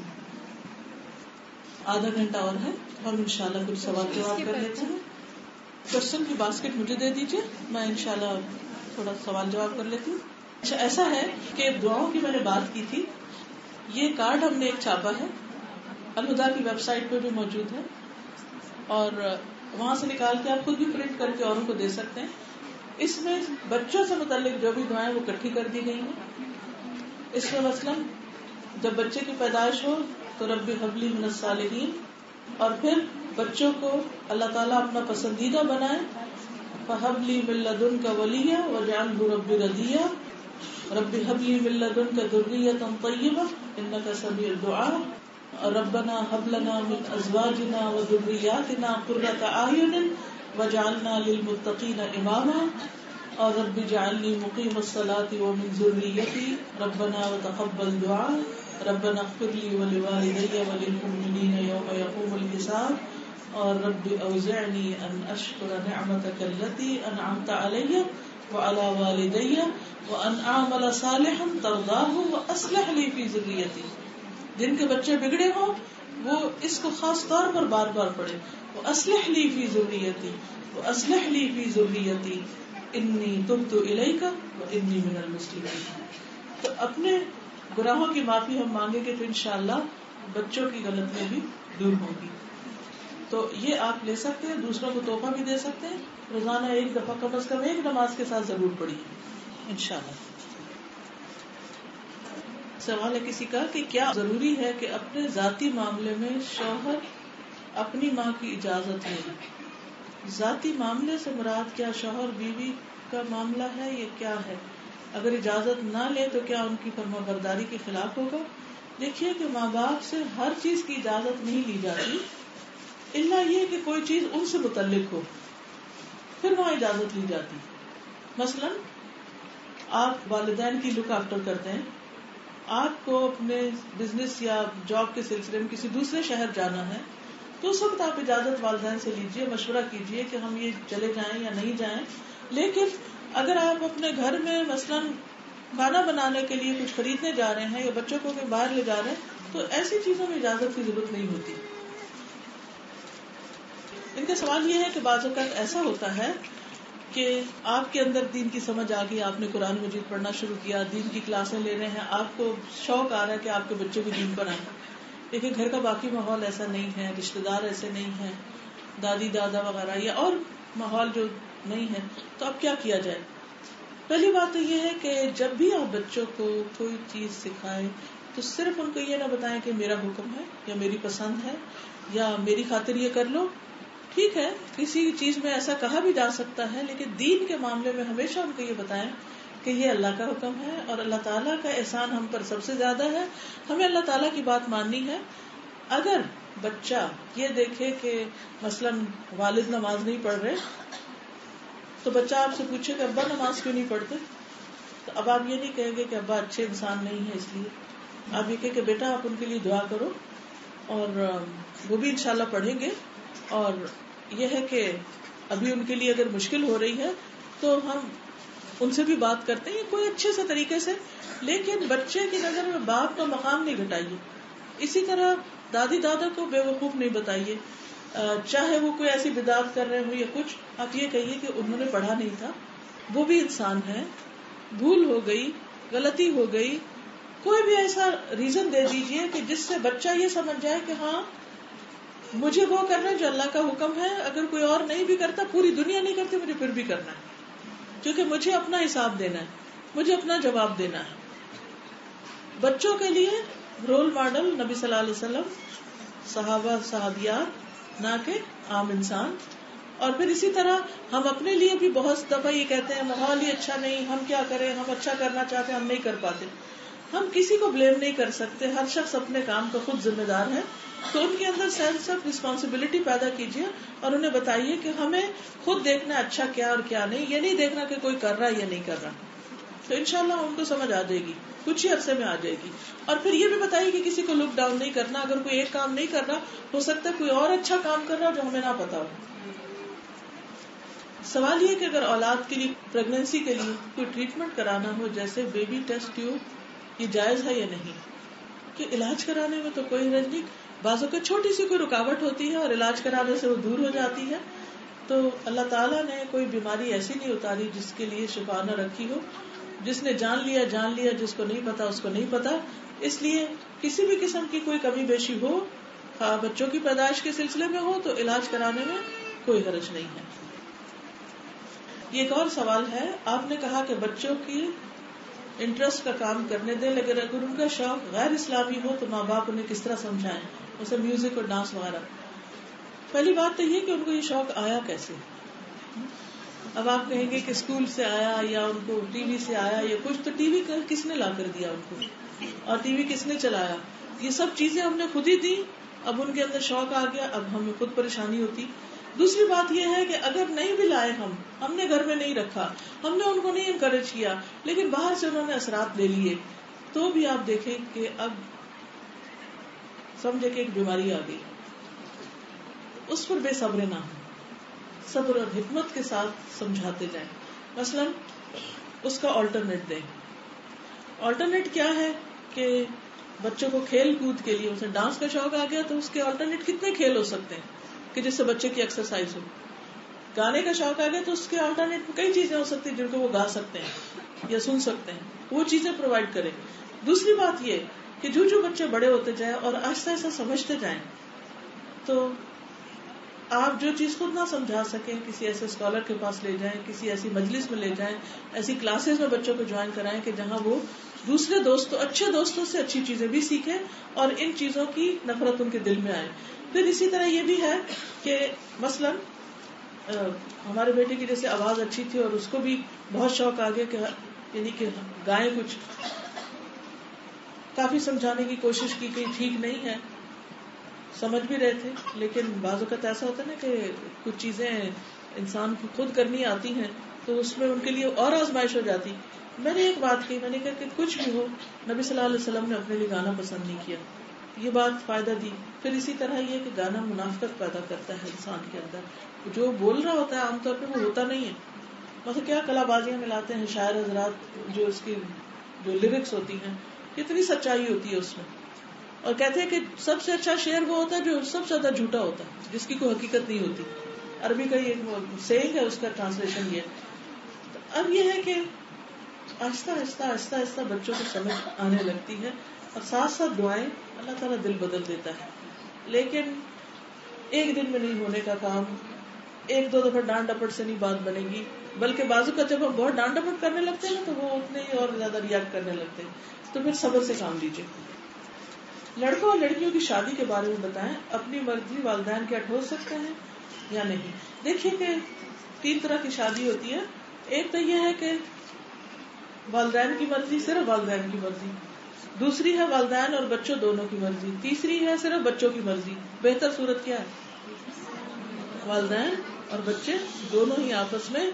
آدھا گھنٹہ اور ہے, ہم انشاءاللہ کچھ سوال جواب کر لیتے ہیں. کوشچن کی باسکٹ مجھے دے دیجیے, میں انشاءاللہ تھوڑا سوال جواب کر لیتی ہوں. اچھا, ایسا ہے کہ دعاؤں کی میں نے بات کی تھی, یہ کارڈ ہم نے ایک چھاپا ہے, الہدا کی ویب سائٹ پہ بھی موجود ہے, اور وہاں سے نکال کے آپ خود بھی پرنٹ کر کے اوروں کو دے سکتے ہیں. اس میں بچوں سے متعلق جو بھی دعائیں وہ اکٹھی کر دی گئی ہیں. اس میں مثلاً جب بچے کی پیدائش ہو تو رب ہب لی من الصالحین, اور پھر بچوں کو اللہ تعالیٰ اپنا پسندیدہ بنائے, فہب لی من لدنک ولیہ وجعلہ رب رضیہ, رب هب لي من لدنك ذرية طيبة إنك سميع الدعاء, ربنا هب لنا من أزواجنا وذرياتنا قرة أعين واجعلنا للمتقين إماما, رب اجعلني مقيم الصلاة ومن ذريتي ربنا وتقبل دعاء, ربنا اغفر لي ولوالدي وللمؤمنين يوم يقوم الحساب, اور رب اوزعني ان اشکر نعمتك التي انعمت علي وعلى والدي وان اعمل صالحا ترضاه واصلح لي في ذريتي. جن کے بچے بگڑے ہوں وہ اس کو خاص طور پر بار بار پڑھے, واصلح لي في ذريتي واصلح لي في ذريتي اني تبت اليك واني من المسلمين. تو اپنے گناہوں کی معافی ہم مانگیں گے تو انشاءاللہ بچوں کی غلطیاں بھی دور ہوں گی. تو یہ آپ لے سکتے ہیں, دوسروں کو تحفہ بھی دے سکتے ہیں. روزانہ ایک دفعہ کم از کم ایک نماز کے ساتھ ضرور پڑھیے انشاءاللہ. سوال ہے کسی کا کہ کیا ضروری ہے کہ اپنے ذاتی معاملے میں شوہر اپنی ماں کی اجازت لے؟ ذاتی معاملے سے مراد کیا شوہر بیوی کا معاملہ ہے یا کیا ہے؟ اگر اجازت نہ لے تو کیا ان کی فرمانبرداری کے خلاف ہوگا؟ دیکھیے کہ ماں باپ سے ہر چیز کی اجازت نہیں لی جاتی, الا یہ کہ کوئی چیز ان سے متعلق ہو, پھر وہاں اجازت لی جاتی. مثلا آپ والدین کی لک آفٹر کرتے ہیں, آپ کو اپنے بزنس یا جاب کے سلسلے میں کسی دوسرے شہر جانا ہے, تو اس وقت آپ اجازت والدین سے لیجئے, مشورہ کیجئے کہ ہم یہ چلے جائیں یا نہیں جائیں. لیکن اگر آپ اپنے گھر میں مثلا کھانا بنانے کے لیے کچھ خریدنے جا رہے ہیں یا بچوں کو کہیں باہر لے جا رہے ہیں, تو ایسی چیزوں میں اجازت کی ضرورت نہیں ہوتی. ان کا سوال یہ ہے کہ بعض اوقات ایسا ہوتا ہے کہ آپ کے اندر دین کی سمجھ آ گئی, آپ نے قرآن مجید پڑھنا شروع کیا, دین کی کلاسیں لے رہے ہیں, آپ کو شوق آ رہا ہے کہ آپ کے بچے بھی دین پر آئیں, لیکن گھر کا باقی ماحول ایسا نہیں ہے, رشتے دار ایسے نہیں ہیں, دادی دادا وغیرہ یا اور ماحول جو نہیں ہے, تو اب کیا کیا جائے؟ پہلی بات تو یہ ہے کہ جب بھی آپ بچوں کو کوئی چیز سکھائیں تو صرف ان کو یہ نہ بتائیں کہ میرا حکم ہے یا میری پسند ہے یا میری خاطر یہ کر لو. ٹھیک ہے, کسی چیز میں ایسا کہا بھی جا سکتا ہے, لیکن دین کے معاملے میں ہمیشہ ان کو یہ بتائیں کہ یہ اللہ کا حکم ہے اور اللہ تعالیٰ کا احسان ہم پر سب سے زیادہ ہے, ہمیں اللہ تعالیٰ کی بات ماننی ہے. اگر بچہ یہ دیکھے کہ مثلاً والد نماز نہیں پڑھ رہے, تو بچہ آپ سے پوچھے کہ ابا نماز کیوں نہیں پڑھتے, تو اب آپ یہ نہیں کہیں گے کہ ابا اچھے انسان نہیں ہے اس لیے, آپ یہ کہیں کہ بیٹا آپ ان کے لیے دعا کرو, اور وہ بھی انشاءاللہ پڑھیں گے. اور یہ ہے کہ ابھی ان کے لیے اگر مشکل ہو رہی ہے تو ہم ان سے بھی بات کرتے ہیں کوئی اچھے سے طریقے سے, لیکن بچے کی نظر میں باپ کا مقام نہیں گھٹائیے. اسی طرح دادی دادا کو بے وقوف نہیں بتائیے, چاہے وہ کوئی ایسی بدعت کر رہے ہو یا کچھ, آپ یہ کہیے کہ انہوں نے پڑھا نہیں تھا, وہ بھی انسان ہے, بھول ہو گئی, غلطی ہو گئی. کوئی بھی ایسا ریزن دے دیجئے کہ جس سے بچہ یہ سمجھ جائے کہ ہاں مجھے وہ کرنا ہے جو اللہ کا حکم ہے, اگر کوئی اور نہیں بھی کرتا, پوری دنیا نہیں کرتی, مجھے پھر بھی کرنا ہے, کیونکہ مجھے اپنا حساب دینا ہے, مجھے اپنا جواب دینا ہے. بچوں کے لیے رول ماڈل نبی صلی اللہ علیہ وسلم, صحابہ صحابیات, نہ کہ عام انسان. اور پھر اسی طرح ہم اپنے لیے بھی بہت دفعہ یہ کہتے ہیں ماحول ہی اچھا نہیں, ہم کیا کریں, ہم اچھا کرنا چاہتے ہیں, ہم نہیں کر پاتے. ہم کسی کو بلیم نہیں کر سکتے, ہر شخص اپنے کام کا خود ذمہ دار ہے. تو ان کے اندر سینس آف رسپانسبلٹی پیدا کیجیے اور انہیں بتائیے کہ ہمیں خود دیکھنا اچھا کیا اور کیا نہیں, یہ نہیں دیکھنا کہ کوئی کر رہا ہے یا نہیں کر رہا. تو انشاءاللہ ان کو سمجھ آ جائے گی, کچھ ہی عرصے میں آ جائے گی. اور پھر یہ بھی بتائیے کہ کسی کو لک ڈاؤن نہیں کرنا, اگر کوئی ایک کام نہیں کر رہا, ہو سکتا ہے کوئی اور اچھا کام کر رہا جو ہمیں نہ پتا ہو. سوال یہ کہ اگر اولاد کے لیے پریگنینسی کے لیے کوئی ٹریٹمنٹ کرانا ہو جیسے بیبی ٹیسٹ ٹیوب, یہ جائز ہے یا نہیں؟ کہ علاج کرانے میں تو کوئی حرج نہیں, بعضوں کو چھوٹی سی کوئی رکاوٹ ہوتی ہے اور علاج کرانے سے وہ دور ہو جاتی ہے. تو اللہ تعالیٰ نے کوئی بیماری ایسی نہیں اتاری جس کے لیے شفا نہ رکھی ہو. جس نے جان لیا, جس کو نہیں پتا اس کو نہیں پتا. اس لیے کسی بھی قسم کی کوئی کمی بیشی ہو, بچوں کی پیدائش کے سلسلے میں ہو, تو علاج کرانے میں کوئی حرج نہیں ہے. یہ ایک اور سوال ہے, آپ نے کہا کہ بچوں کی انٹرسٹ کا کام کرنے دیں, لیکن اگر ان کا شوق غیر اسلامی ہو تو ماں باپ انہیں کس طرح سمجھائیں, جیسے میوزک اور ڈانس وغیرہ. پہلی بات تو یہ کہ ان کو یہ شوق آیا کیسے. اب آپ کہیں گے کہ اسکول سے آیا یا ان کو ٹی وی سے آیا یا کچھ, تو ٹی وی کس نے لا کر دیا ان کو, اور ٹی وی کس نے چلایا, یہ سب چیزیں ہم نے خود ہی دی. اب ان کے اندر شوق آ گیا, اب ہمیں خود پریشانی ہوتی. دوسری بات یہ ہے کہ اگر نہیں بھی لائے, ہم نے گھر میں نہیں رکھا, ہم نے ان کو نہیں انکریج کیا, لیکن باہر سے انہوں نے اثرات لے لیے, تو بھی آپ دیکھیں کہ اب سمجھے کہ ایک بیماری آ گئی. اس پر بے صبر نہ ہو, صبر اور حکمت کے ساتھ سمجھاتے جائیں. مثلا اس کا آلٹرنیٹ دیں. آلٹرنیٹ کیا ہے کہ بچوں کو کھیل کود کے لیے, اسے ڈانس کا شوق آ گیا تو اس کے آلٹرنیٹ کتنے کھیل ہو سکتے ہیں کہ جس سے بچے کی ایکسرسائز ہو. گانے کا شوق آ گیا تو اس کے آلٹرنیٹ کئی چیزیں ہو سکتی ہیں جن کو وہ گا سکتے ہیں یا سن سکتے ہیں, وہ چیزیں پرووائڈ کریں. دوسری بات یہ کہ جو بچے بڑے ہوتے جائیں اور آہستہ آہستہ سمجھتے جائیں تو آپ جو چیز خود نہ سمجھا سکیں کسی ایسے اسکالر کے پاس لے جائیں, کسی ایسی مجلس میں لے جائیں, ایسی کلاسز میں بچوں کو جوائن کرائیں کہ جہاں وہ دوسرے اچھے دوستوں سے اچھی چیزیں بھی سیکھیں اور ان چیزوں کی نفرت ان کے دل میں آئے. پھر اسی طرح یہ بھی ہے کہ مثلا ہمارے بیٹے کی جیسے آواز اچھی تھی اور اس کو بھی بہت شوق آ گیا کہ یعنی کہ گائیں کچھ, کافی سمجھانے کی کوشش کی کہ ٹھیک نہیں ہے, سمجھ بھی رہے تھے, لیکن بعض اوقات ایسا ہوتا ہے نا کہ کچھ چیزیں انسان کو خود کرنی آتی ہیں تو اس میں ان کے لیے اور آزمائش ہو جاتی. میں نے ایک بات کی, میں نے کہا کہ کچھ بھی ہو نبی صلی اللہ علیہ وسلم نے اپنے لیے گانا پسند نہیں کیا, یہ بات فائدہ دی. پھر اسی طرح یہ کہ گانا منافقت پیدا کرتا ہے انسان کے اندر, جو بول رہا ہوتا ہے عام طور پہ وہ ہوتا نہیں ہے. مطلب کیا کلا بازیاں ملاتے ہیں شاعر حضرات, جو اس کی جو لیرکس ہوتی ہیں کتنی سچائی ہوتی ہے اس میں, اور کہتے ہیں کہ سب سے اچھا شعر وہ ہوتا ہے جو سب سے زیادہ جھوٹا ہوتا ہے, جس کی کوئی حقیقت نہیں ہوتی. عربی کا یہ سیئنگ ہے, اس کا ٹرانسلیشن یہ. اب یہ ہے کہ آہستہ آہستہ آہستہ بچوں کو سمجھ آنے لگتی ہے, اور ساتھ ساتھ دعائیں, اللہ تعالیٰ دل بدل دیتا ہے. لیکن ایک دن میں نہیں ہونے کا کام, ایک دو دفعہ ڈانٹ ڈپٹ سے نہیں بات بنے گی, بلکہ بازو کا جب ہم بہت ڈانٹ ڈپٹ کرنے لگتے ہیں تو وہ اتنے ہی اور زیادہ ریئیکٹ کرنے لگتے ہیں. تو پھر صبر سے کام لیجیے. لڑکوں اور لڑکیوں کی شادی کے بارے میں بتائیں, اپنی مرضی والدین کے ہٹو سکتے ہیں یا نہیں. دیکھیے کہ 3 طرح کی شادی ہوتی ہے. ایک تو یہ ہے کہ والدین کی مرضی, صرف والدین کی مرضی. دوسری ہے والدین اور بچوں دونوں کی مرضی. تیسری ہے صرف بچوں کی مرضی. بہتر صورت کیا ہے؟ والدین اور بچے دونوں ہی آپس میں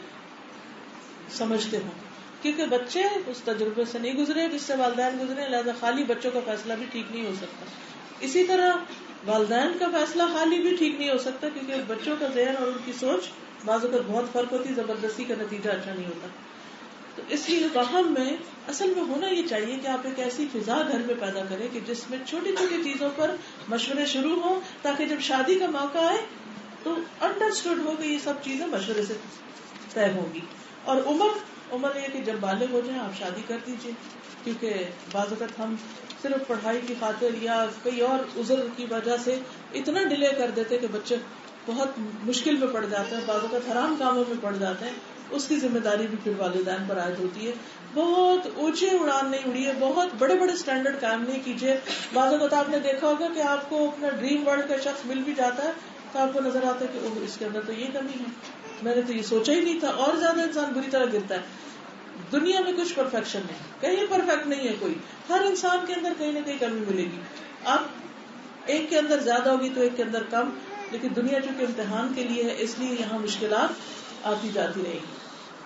سمجھتے ہوں, کیونکہ بچے اس تجربے سے نہیں گزرے جس سے والدین گزرے, لہذا خالی بچوں کا فیصلہ بھی ٹھیک نہیں ہو سکتا. اسی طرح والدین کا فیصلہ خالی بھی ٹھیک نہیں ہو سکتا, کیونکہ بچوں کا ذہن اور ان کی سوچ بعض اوقات بہت فرق ہوتی, زبردستی کا نتیجہ اچھا نہیں ہوتا. تو اس لیے باہم میں اصل میں ہونا یہ چاہیے کہ آپ ایک ایسی فضا گھر میں پیدا کریں کہ جس میں چھوٹی چھوٹی چیزوں پر مشورے شروع ہوں, تاکہ جب شادی کا موقع آئے تو انڈرسٹوڈ ہو کہ یہ سب چیزیں مشورے سے طے ہوں گی. اور عمر یہ کہ جب بالغ ہو جائیں آپ شادی کر دیجیے, کیونکہ بعض اوقات ہم صرف پڑھائی کی خاطر یا کوئی اور عذر کی وجہ سے اتنا ڈیلے کر دیتے کہ بچے بہت مشکل میں پڑ جاتے ہیں, بعض اوقات حرام کاموں میں پڑ جاتے ہیں. اس کی ذمہ داری بھی پھر والدین پر عائد ہوتی ہے. بہت اونچے اڑان نہیں اڑیے, بہت بڑے بڑے اسٹینڈرڈ قائم نہیں کیجیے. بعض اوقات آپ نے دیکھا ہوگا کہ آپ کو اپنا ڈریم ورلڈ کا شخص مل بھی جاتا ہے تو آپ کو نظر آتا ہے کہ اوہ اس کے اندر تو یہ کمی ہے, میں نے تو یہ سوچا ہی نہیں تھا, اور زیادہ انسان بری طرح گرتا ہے. دنیا میں کچھ پرفیکشن نہیں, کہیں پرفیکٹ نہیں ہے کوئی, ہر انسان کے اندر کہیں نہ کہیں کمی ملے گی. اب ایک کے اندر زیادہ ہوگی تو ایک کے اندر کم, لیکن دنیا چونکہ امتحان کے لیے ہے اس لیے یہاں مشکلات آتی جاتی رہے گی.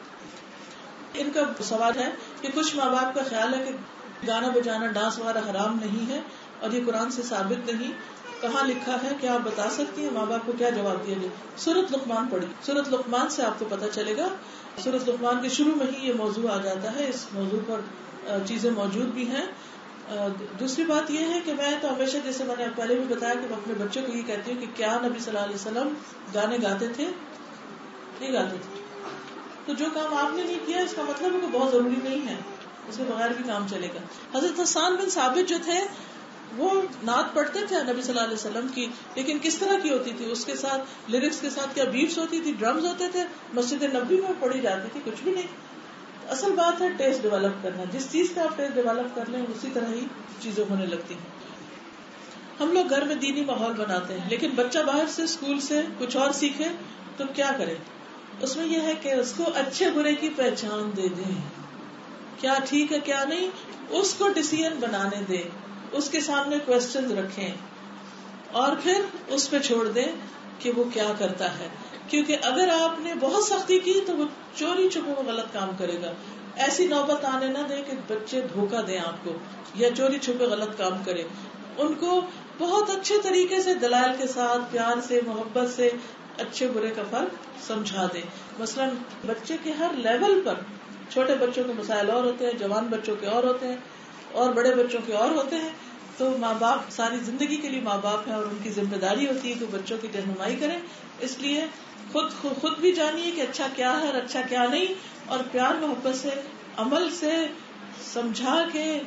ان کا سوال ہے کہ کچھ ماں باپ کا خیال ہے کہ گانا بجانا ڈانس وغیرہ حرام نہیں ہے اور یہ قرآن سے ثابت نہیں, کہاں لکھا ہے, کیا آپ بتا سکتی ہیں؟ ماں باپ کو کیا جواب دیا جائے؟ سورۃ لقمان پڑھی, سورۃ لقمان سے آپ کو پتہ چلے گا. سورۃ لقمان کے شروع میں ہی یہ موضوع آ جاتا ہے, اس موضوع پر چیزیں موجود بھی ہیں. دوسری بات یہ ہے کہ میں تو ہمیشہ, جیسے میں نے پہلے بھی بتایا, کہ میں اپنے بچوں کو یہ کہتی ہوں کہ کیا نبی صلی اللہ علیہ وسلم گانے گاتے تھے؟ نہیں گاتے تھے. تو جو کام آپ نے نہیں کیا اس کا مطلب ہے کہ بہت ضروری نہیں ہے, اس کے بغیر بھی کام چلے گا. حضرت حسان بن ثابت جو تھے وہ نعت پڑھتے تھے نبی صلی اللہ علیہ وسلم کی, لیکن کس طرح کی ہوتی تھی؟ اس کے ساتھ لیرکس کے ساتھ کیا بیٹس ہوتی تھی, ڈرمز ہوتے تھے, مسجد نبوی میں پڑھی جاتی تھی, کچھ بھی نہیں. اصل بات ہے ٹیسٹ ڈیولپ کرنا, جس چیز کا آپ ٹیسٹ ڈیولپ کر لیں اسی طرح ہی چیزیں ہونے لگتی ہیں. ہم لوگ گھر میں دینی ماحول بناتے ہیں, لیکن بچہ باہر سے اسکول سے کچھ اور سیکھے تو کیا کرے؟ اس میں یہ ہے کہ اس کو اچھے برے کی پہچان دے دیں, کیا ٹھیک ہے کیا نہیں, اس کو ڈیسیژن بنانے دیں, اس کے سامنے کوسچنز رکھیں اور پھر اس پہ چھوڑ دیں کہ وہ کیا کرتا ہے. کیونکہ اگر آپ نے بہت سختی کی تو وہ چوری چھپے وہ غلط کام کرے گا. ایسی نوبت آنے نہ دیں کہ بچے دھوکہ دیں آپ کو یا چوری چھپے غلط کام کریں. ان کو بہت اچھے طریقے سے دلائل کے ساتھ, پیار سے, محبت سے اچھے برے کا فرق سمجھا دیں. مثلا بچے کے ہر لیول پر, چھوٹے بچوں کے مسائل اور ہوتے ہیں, جوان بچوں کے اور ہوتے ہیں, اور بڑے بچوں کے اور ہوتے ہیں. تو ماں باپ ساری زندگی کے لیے ماں باپ ہیں اور ان کی ذمہ داری ہوتی ہے کہ بچوں کی رہنمائی کریں. اس لیے خود بھی جانیے کہ اچھا کیا ہے اور اچھا کیا نہیں, اور پیار محبت سے, عمل سے سمجھا کے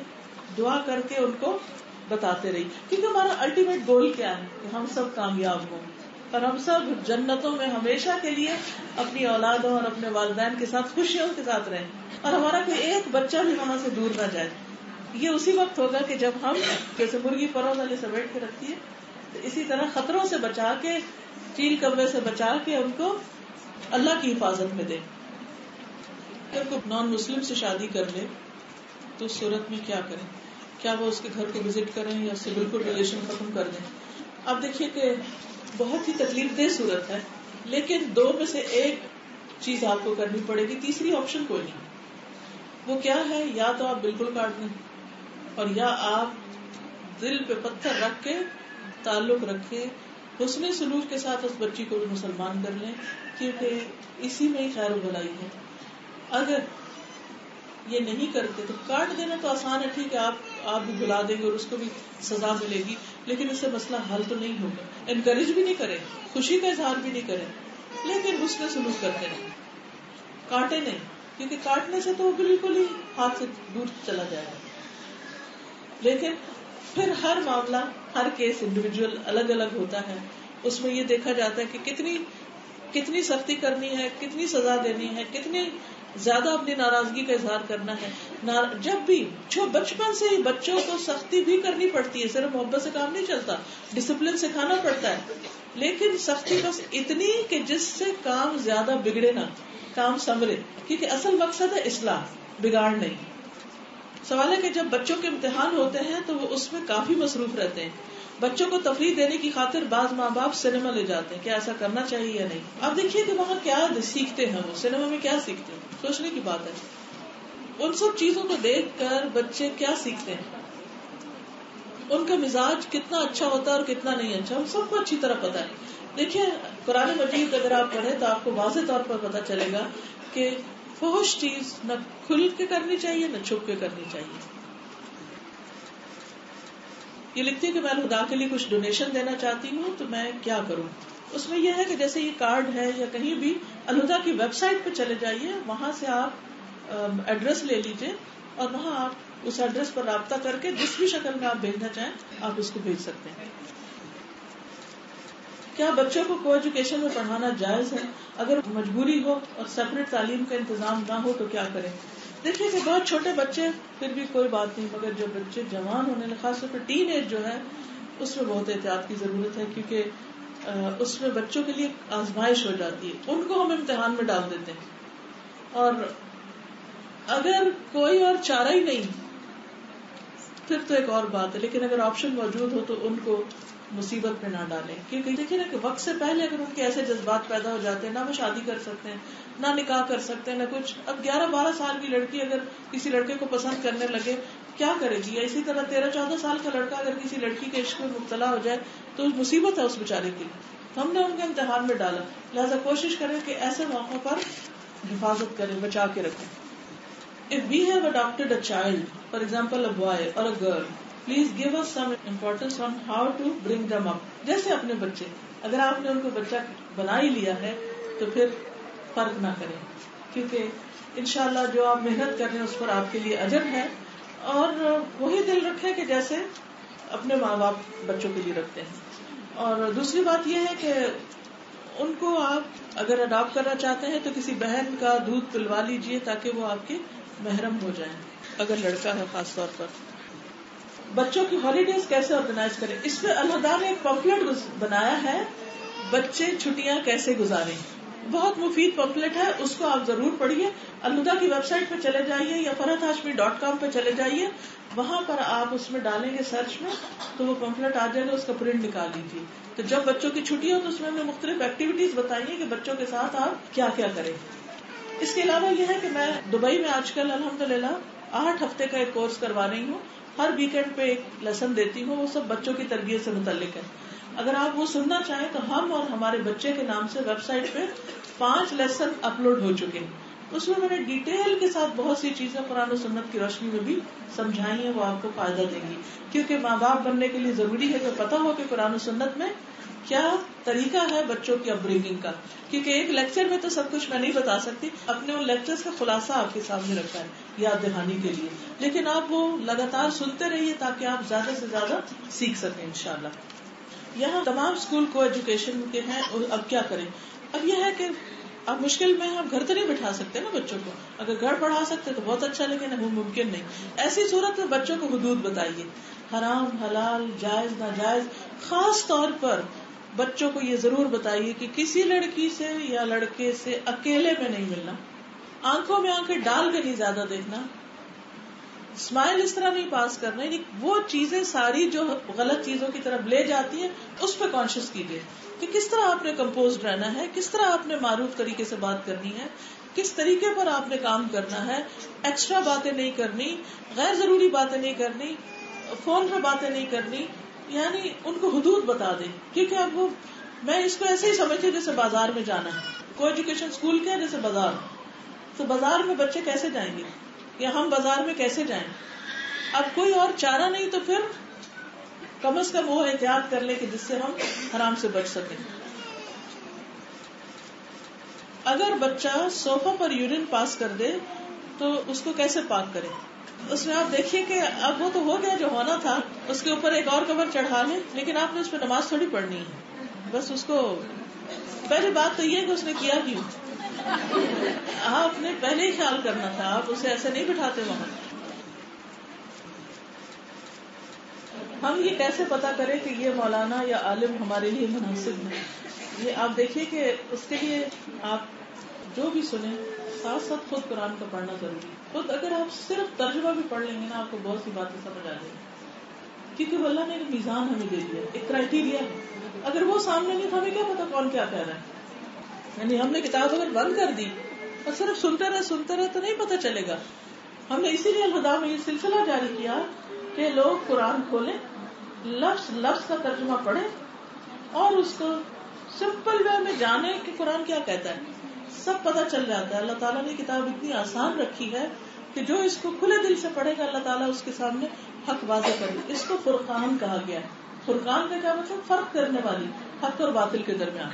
دعا کر کے ان کو بتاتے رہی، کیونکہ ہمارا الٹیمیٹ گول کیا ہے کہ ہم سب کامیاب ہوں اور ہم سب جنتوں میں ہمیشہ کے لیے اپنی اولادوں اور اپنے والدین کے ساتھ خوشیوں کے ساتھ رہیں، اور ہمارا کوئی ایک بچہ بھی وہاں سے دور نہ جائے. یہ اسی وقت ہوگا کہ جب ہم جیسے مرغی پروں والے سمیٹ کے رکھتی ہے، تو اسی طرح خطروں سے بچا کے، چیل کوے سے بچا کے ان کو اللہ کی حفاظت میں دیں. اگر کوئی نان مسلم سے شادی کر لے تو اس صورت میں کیا کریں؟ کیا وہ اس کے گھر کو وزٹ کریں یا اس سے بالکل ریلیشن ختم کر دیں؟ اب دیکھیے کہ بہت ہی تکلیف دہ صورت ہے، لیکن دو میں سے ایک چیز آپ کو کرنی پڑے گی، تیسری آپشن کوئی نہیں. وہ کیا ہے؟ یا تو آپ بالکل کاٹ دیں، اور یا آپ دل پہ پتھر رکھ کے تعلق رکھے، حسن سلوک کے ساتھ اس بچی کو بھی مسلمان کر لیں، کیونکہ اسی میں ہی خیر و بھلائی ہے. اگر یہ نہیں کرتے تو کاٹ دینا تو آسان ہے، ٹھیک ہے، آپ بھی بلا دیں گے اور اس کو بھی سزا ملے گی، لیکن اس سے مسئلہ حل تو نہیں ہوگا. انکریج بھی نہیں کریں، خوشی کا اظہار بھی نہیں کریں، لیکن حسن سلوک کرتے رہیں، کاٹے نہیں، کیونکہ کاٹنے سے تو وہ بالکل ہی ہاتھ سے دور چلا جائے گا. لیکن پھر ہر معاملہ، ہر کیس انڈیویجول الگ الگ ہوتا ہے، اس میں یہ دیکھا جاتا ہے کہ کتنی سختی کرنی ہے، کتنی سزا دینی ہے، کتنی زیادہ اپنی ناراضگی کا اظہار کرنا ہے. جب بھی بچپن سے ہی بچوں کو سختی بھی کرنی پڑتی ہے، صرف محبت سے کام نہیں چلتا، ڈسپلن سکھانا پڑتا ہے، لیکن سختی بس اتنی کہ جس سے کام زیادہ بگڑے نہ، کام سنورے، کیونکہ اصل مقصد ہے اصلاح، بگاڑ نہیں. سوال ہے کہ جب بچوں کے امتحان ہوتے ہیں تو وہ اس میں کافی مصروف رہتے ہیں. بچوں کو تفریح دینے کی خاطر بعض ماں باپ سنیما لے جاتے ہیں، کیا ایسا کرنا چاہیے یا نہیں؟ اب دیکھیے کہ وہاں کیا سیکھتے ہیں، وہ سنیما میں کیا سیکھتے ہیں، سوچنے کی بات ہے. ان سب چیزوں کو دیکھ کر بچے کیا سیکھتے ہیں، ان کا مزاج کتنا اچھا ہوتا ہے اور کتنا نہیں اچھا، ہم سب کو اچھی طرح پتا ہے. دیکھیے قرآن مجید اگر آپ پڑھیں تو آپ کو واضح طور پر پتا چلے گا کہ فحش چیز نہ کھل کے کرنی چاہیے نہ چھپ کے کرنی چاہیے. یہ لکھتی ہے کہ میں الہدا کے لیے کچھ ڈونیشن دینا چاہتی ہوں تو میں کیا کروں. اس میں یہ ہے کہ جیسے یہ کارڈ ہے یا کہیں بھی الہدا کی ویب سائٹ پہ چلے جائیے، وہاں سے آپ ایڈریس لے لیجئے اور وہاں آپ اس ایڈریس پر رابطہ کر کے جس بھی شکل میں آپ بھیجنا چاہیں آپ اس کو بھیج سکتے ہیں. کیا بچوں کو کو ایجوکیشن میں پڑھانا جائز ہے؟ اگر مجبوری ہو اور سیپریٹ تعلیم کا انتظام نہ ہو تو کیا کریں؟ دیکھیے کہ بہت چھوٹے بچے پھر بھی کوئی بات نہیں، مگر جو بچے جوان ہونے لگے، خاص طور پر ٹین ایج جو ہے، اس میں بہت احتیاط کی ضرورت ہے، کیونکہ اس میں بچوں کے لیے آزمائش ہو جاتی ہے، ان کو ہم امتحان میں ڈال دیتے ہیں. اور اگر کوئی اور چارہ ہی نہیں پھر تو ایک اور بات ہے، لیکن اگر آپشن موجود ہو تو ان کو مصیبت میں نہ ڈالیں، کیونکہ دیکھیں نا کہ وقت سے پہلے اگر ان کے ایسے جذبات پیدا ہو جاتے ہیں، نہ وہ شادی کر سکتے ہیں، نہ نکاح کر سکتے ہیں، نہ کچھ. اب 11-12 سال کی لڑکی اگر کسی لڑکے کو پسند کرنے لگے کیا کرے گی؟ یا اسی طرح 13-14 سال کا لڑکا اگر کسی لڑکی کے عشق میں مبتلا ہو جائے تو مصیبت ہے اس بیچارے کی. ہم نے ان کے امتحان میں ڈالا، لہذا کوشش کریں کہ ایسے موقع پر حفاظت کریں، بچا کے رکھیں. If we have adopted a child, for example a boy or a girl, please give us some importance on how to bring them up. جیسے اپنے بچے، اگر آپ نے ان کو بچہ بنا ہی لیا ہے تو پھر فرق نہ کریں، کیونکہ انشاءاللہ جو آپ محنت کر رہے ہیں اس پر آپ کے لیے اجر ہے. اور وہی دل رکھیں کہ جیسے اپنے ماں باپ بچوں کے لیے رکھتے ہیں. اور دوسری بات یہ ہے کہ ان کو آپ اگر اڈاپٹ کرنا چاہتے ہیں تو کسی بہن کا دودھ پلوا لیجئے تاکہ وہ آپ کے محرم ہو جائیں، اگر لڑکا ہے خاص طور پر. بچوں کی ہالیڈیز کیسے آرگنائز کریں، اس پہ الہدا نے ایک پمفلٹ بنایا ہے، بچے چھٹیاں کیسے گزاریں. بہت مفید پمفلٹ ہے، اس کو آپ ضرور پڑھیے. الہدا کی ویب سائٹ پہ چلے جائیے یا farhathashmi.com پہ چلے جائیے، وہاں پر آپ اس میں ڈالیں گے سرچ میں تو وہ پمفلٹ آ جائے گا، اس کا پرنٹ نکال لیجیے. تو جب بچوں کی چھٹی ہو تو اس میں ہم نے مختلف ایکٹیویٹیز بتائی ہیں کہ بچوں کے ساتھ آپ کیا کیا کریں. اس کے علاوہ یہ ہے کہ میں دبئی میں آج کل الحمدللہ 8 ہفتے کا ایک کورس کروا رہی ہوں. ہر ویکینڈ پہ ایک لیسن دیتی ہوں، وہ سب بچوں کی تربیت سے متعلق ہے. اگر آپ وہ سننا چاہیں تو ہم اور ہمارے بچے کے نام سے ویب سائٹ پہ 5 لیسن اپلوڈ ہو چکے ہیں. اس میں میں نے ڈیٹیل کے ساتھ بہت سی چیزیں قرآن و سنت کی روشنی میں بھی سمجھائی ہیں، وہ آپ کو فائدہ دیں گی. کیونکہ ماں باپ بننے کے لیے ضروری ہے کہ پتہ ہو کہ قرآن و سنت میں کیا طریقہ ہے بچوں کی اپ برنگنگ کا. کیونکہ ایک لیکچر میں تو سب کچھ میں نہیں بتا سکتی، اپنے ان لیکچرز کا خلاصہ آپ کے سامنے رکھا ہے یاد دہانی کے لیے، لیکن آپ وہ لگاتار سنتے رہیے تاکہ آپ زیادہ سے زیادہ سیکھ سکیں انشاءاللہ. یہاں تمام اسکول کو ایجوکیشن کے ہیں. اب کیا کریں؟ اب یہ ہے کہ اب مشکل میں ہم گھر تو نہیں بٹھا سکتے نا بچوں کو. اگر گھر پڑھا سکتے تو بہت اچھا، لیکن وہ ممکن نہیں. ایسی صورت میں بچوں کو حدود بتائیے، حرام حلال جائز ناجائز. خاص طور پر بچوں کو یہ ضرور بتائیے کہ کسی لڑکی سے یا لڑکے سے اکیلے میں نہیں ملنا، آنکھوں میں آنکھیں ڈال کے نہیں زیادہ دیکھنا، اسمائل اس طرح نہیں پاس کرنا. یعنی وہ چیزیں ساری جو غلط چیزوں کی طرف لے جاتی ہیں اس پہ کانشیس کیجیے کہ کس طرح آپ نے کمپوزڈ رہنا ہے، کس طرح آپ نے معروف طریقے سے بات کرنی ہے، کس طریقے پر آپ نے کام کرنا ہے. ایکسٹرا باتیں نہیں کرنی، غیر ضروری باتیں نہیں کرنی، فون پہ باتیں نہیں کرنی. یعنی ان کو حدود بتا دیں. کیونکہ اب وہ میں اس کو ایسے ہی سمجھتی جیسے بازار میں جانا ہے. کو ایجوکیشن اسکول کیا ہے جیسے بازار، تو بازار میں بچے کیسے جائیں گے یا ہم بازار میں کیسے جائیں؟ اب کوئی اور چارہ نہیں تو پھر کم از کم وہ احتیاط کر لیں کہ جس سے ہم حرام سے بچ سکیں. اگر بچہ صوفہ پر یورین پاس کر دے تو اس کو کیسے پاک کریں؟ اس میں آپ دیکھیے کہ اب وہ تو ہو گیا جو ہونا تھا، اس کے اوپر ایک اور کور چڑھا لیں، لیکن آپ نے اس پہ نماز تھوڑی پڑھنی ہے. بس اس کو پہلی بات تو یہ کہ اس نے کیا کیوں، آپ نے پہلے ہی خیال کرنا تھا. آپ اسے ایسے نہیں بٹھاتے وہاں. ہم یہ کیسے پتا کریں کہ یہ مولانا یا عالم ہمارے لیے مناسب ہے؟ یہ آپ دیکھیے کہ اس کے لیے آپ جو بھی سنیں ساتھ ساتھ خود قرآن کا پڑھنا ضروری ہے. خود اگر آپ صرف ترجمہ بھی پڑھ لیں گے نا، آپ کو بہت سی باتیں سمجھ آ جائیں گی. کیونکہ اللہ نے ایک میزان ہمیں دے دیا، ایک کرائٹیریا ہے. اگر وہ سامنے نہیں تو ہمیں کیا پتا کون کیا کہہ رہا ہے. یعنی ہم نے کتاب اگر بند کر دی اور صرف سنتے رہے تو نہیں پتا چلے گا. ہم نے اسی لیے الہدا میں یہ سلسلہ جاری کیا کہ لوگ قرآن کھولیں، لفظ لفظ کا ترجمہ پڑھیں اور اس کو سمپل وے میں جانے کہ قرآن کیا کہتا ہے. سب پتہ چل جاتا ہے. اللہ تعالیٰ نے کتاب اتنی آسان رکھی ہے کہ جو اس کو کھلے دل سے پڑھے گا اللہ تعالیٰ اس کے سامنے حق واضح کرے. اس کو فرقان کہا گیا ہے. فرقان کا کیا مطلب؟ فرق کرنے والی، حق اور باطل کے درمیان.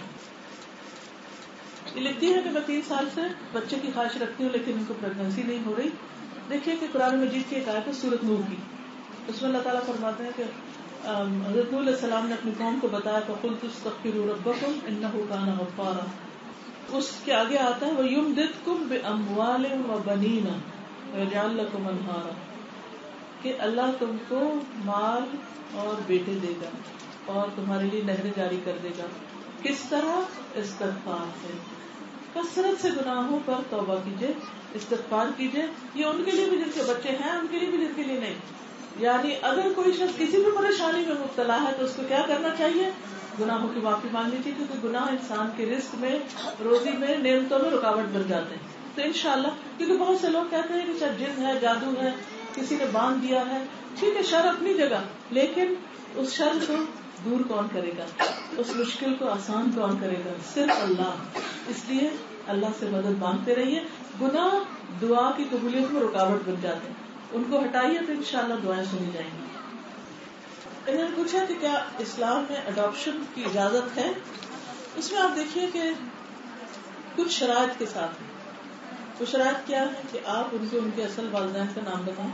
یہ لکھتی ہے کہ میں 3 سال سے بچے کی خواہش رکھتی ہوں لیکن ان کو پریگننسی نہیں ہو رہی. دیکھیے کہ قرآن مجید کی ایک آیت ہے سورۃ نور کی، اس میں اللہ تعالیٰ فرماتے ہیں کہ حضرت نوح علیہ السلام نے اپنی قوم کو بتایا فَقُلْتُ اسْتَغْفِرُوا رَبَّكُمْ إِنَّهُ كَانَ غَفَّارًا. اس کے آگے آتا ہے وَيُمْدِدْكُمْ بِأَمْوَالٍ وَبَنِينَ وَيَجْعَلْ لَكُمْ أَنْهَارًا، کہ اللہ تم کو مال اور بیٹے دے گا اور تمہارے لیے نہریں جاری کر دے گا. کس طرح؟ استغفار سے. کثرت سے گناہوں پر توبہ کیجیے، استغفار کیجیے. یہ ان کے لیے بھی جن کے بچے ہیں، ان کے لیے بھی جن کے لیے نہیں. یعنی اگر کوئی شخص کسی بھی پریشانی میں مبتلا ہے تو اس کو کیا کرنا چاہیے؟ گناہوں کی معافی مانگنی چاہیے، کیونکہ گناہ انسان کے رزق میں، روزی میں، نعمتوں میں رکاوٹ بن جاتے ہیں. تو انشاءاللہ، کیونکہ بہت سے لوگ کہتے ہیں کہ چاہے جن ہے، جادو ہے، کسی نے باندھ دیا ہے، ٹھیک ہے شر اپنی جگہ، لیکن اس شر کو دور کون کرے گا، اس مشکل کو آسان کون کرے گا؟ صرف اللہ. اس لیے اللہ سے مدد مانگتے رہیے. گناہ دعا کی قبولیت میں رکاوٹ بن جاتے ہیں، ان کو ہٹائیے تو انشاءاللہ دعائیں سنی جائیں گی. انہوں نے پوچھا کہ کیا اسلام میں اڈاپشن کی اجازت ہے؟ اس میں آپ دیکھیے کہ کچھ شرائط کے ساتھ ہیں. وہ شرائط کیا ہے کہ آپ ان کو ان کے اصل والدین کا نام بتائیں،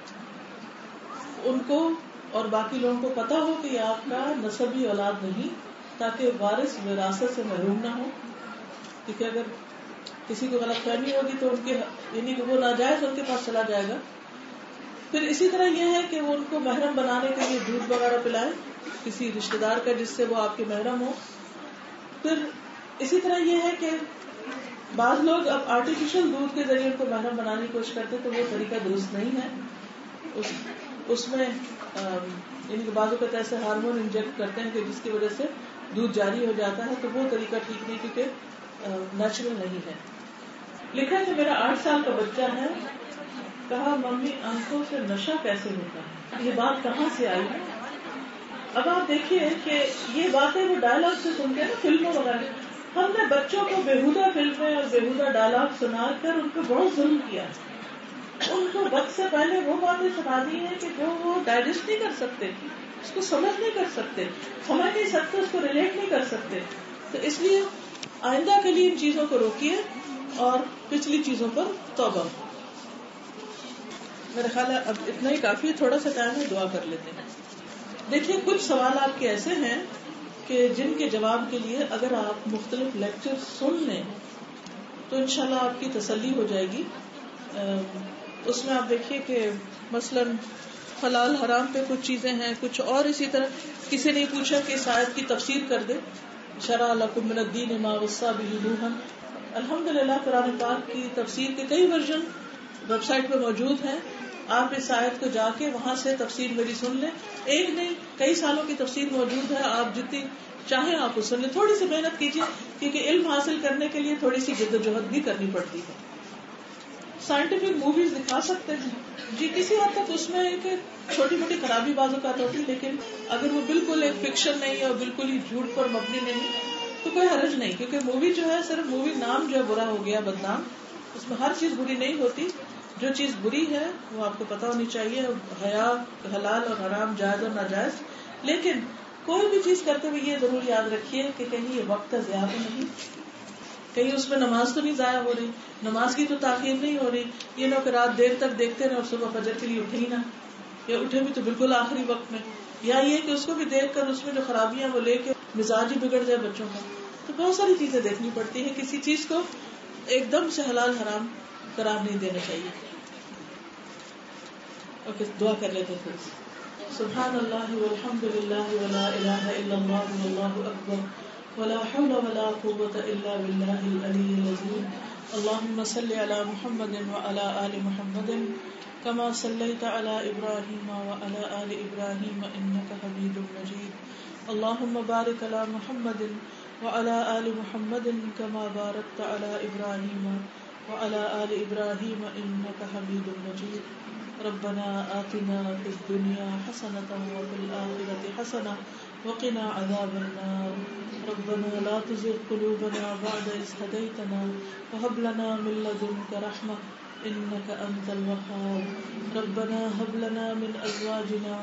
ان کو اور باقی لوگوں کو پتا ہو کہ یہ آپ کا نسبی اولاد نہیں، تاکہ وارث وراثت سے محروم نہ ہو. کیونکہ اگر کسی کو غلط فہمی ہوگی تو ان کے یعنی کہ وہ ناجائز ان کے پاس چلا جائے گا. پھر اسی طرح یہ ہے کہ وہ ان کو محرم بنانے کے لیے دودھ وغیرہ پلائے کسی رشتے دار کا جس سے وہ آپ کے محرم ہو. پھر اسی طرح یہ ہے کہ بعض لوگ اب آرٹیفیشل دودھ کے ذریعے ان کو محرم بنانے کی کوشش کرتے تو وہ طریقہ درست نہیں ہے. اس میں یعنی کہ بعض اوقات ایسے ہارمون انجیکٹ کرتے ہیں کہ جس کی وجہ سے دودھ جاری ہو جاتا ہے، تو وہ طریقہ ٹھیک نہیں کیونکہ نیچرل نہیں ہے. لکھا کہ میرا 8 سال کا بچہ ہے، کہا ممی آنکھوں سے نشہ کیسے ہوتا ہے؟ یہ بات کہاں سے آئی؟ اب آپ دیکھیے کہ یہ باتیں وہ ڈائلاگ سے سنتے ہیں نا فلموں وغیرہ، ہم نے بچوں کو بےہودہ فلمیں اور بےہودہ ڈائلاگ سنا کر ان کو بہت ظلم کیا. ان کو وقت سے پہلے وہ باتیں سنا دی ہیں کہ جو وہ ڈائجسٹ نہیں کر سکتے, اس کو سمجھ نہیں کر سکتے, سمجھ نہیں سکتے, اس کو ریلیٹ نہیں کر سکتے. تو اس لیے آئندہ کے لیے ان چیزوں کو روکیے اور پچھلی چیزوں پر توبہ. میرا خیال ہے اب اتنا ہی کافی, تھوڑا سا ٹائم ہے, دعا کر لیتے ہیں. دیکھیے کچھ سوال آپ کے ایسے ہیں کہ جن کے جواب کے لیے اگر آپ مختلف لیکچر سن لیں تو انشاءاللہ آپ کی تسلی ہو جائے گی. اس میں آپ دیکھیے کہ مثلاً حلال حرام پہ کچھ چیزیں ہیں, کچھ اور اسی طرح کسی نے پوچھا کہ اس آیت کی تفسیر کر دے, شرع لکم من الدین ما وصی بہ نوحا. الحمدللہ قرآن پاک کی تفسیر کے کئی ورژن ویب سائٹ پہ موجود ہیں. آپ اس آیت کو جا کے وہاں سے تفسیر میری سن لیں, ایک نہیں کئی سالوں کی تفسیر موجود ہے, آپ جتنی چاہیں آپ کو سن لیں. تھوڑی سی محنت کیجیے کیونکہ علم حاصل کرنے کے لیے تھوڑی سی جدوجہد بھی کرنی پڑتی ہے. سائنٹیفک موویز دکھا سکتے ہیں جی, کسی حد تک اس میں ایک چھوٹی موٹی خرابی بعض اوقات ہوتی, لیکن اگر وہ بالکل ایک فکشن نہیں اور بالکل ہی جھوٹ پر مبنی نہیں تو کوئی حرج نہیں, کیونکہ مووی جو ہے صرف مووی نام جو ہے برا ہو گیا, بدنام. اس میں ہر چیز بری نہیں ہوتی, جو چیز بری ہے وہ آپ کو پتا ہونی چاہیے, حیا, حلال اور حرام, جائز اور ناجائز. لیکن کوئی بھی چیز کرتے ہوئے یہ ضرور یاد رکھیے کہ کہیں یہ وقت کا ضیاع تو نہیں, کہیں اس میں نماز تو نہیں ضائع ہو رہی, نماز کی تو تاخیر نہیں ہو رہی, یہ نہ کہ رات دیر تک دیکھتے رہے اور صبح فجر کے لیے اٹھے ہی نہ, یا اٹھے بھی تو بالکل آخری وقت میں, یا یہ کہ اس کو بھی دیکھ کر اس میں جو خرابیاں وہ لے کے مزاج ہی بگڑ جائے بچوں کا. تو بہت ساری چیزیں دیکھنی پڑتی ہیں, کسی چیز کو ایک دم سے حلال حرام قرار نہیں دینا چاہیے. اوکے, دعا کر لیتے تھے. سبحان اللہ والحمد للہ ولا الہ الا اللہ واللہ اکبر ولا حول ولا قوة الا باللہ العلی العظیم. اللهم صل على محمد وعلى آل محمد كما صليت على إبراهيم وعلى آل إبراهيم إنك حميد مجيد. اللهم بارك على محمد وعلى آل محمد كما باركت على إبراهيم وعلى آل إبراهيم إنك حميد مجيد. ربنا آتنا في الدنيا حسنة وفي الآخرة حسنة وقنا عذاب النار. ربنا لا تزغ قلوبنا بعد إذ هديتنا وهب لنا من لدنك رحمة إنك أنت الوهاب. ربنا هب لنا من أزواجنا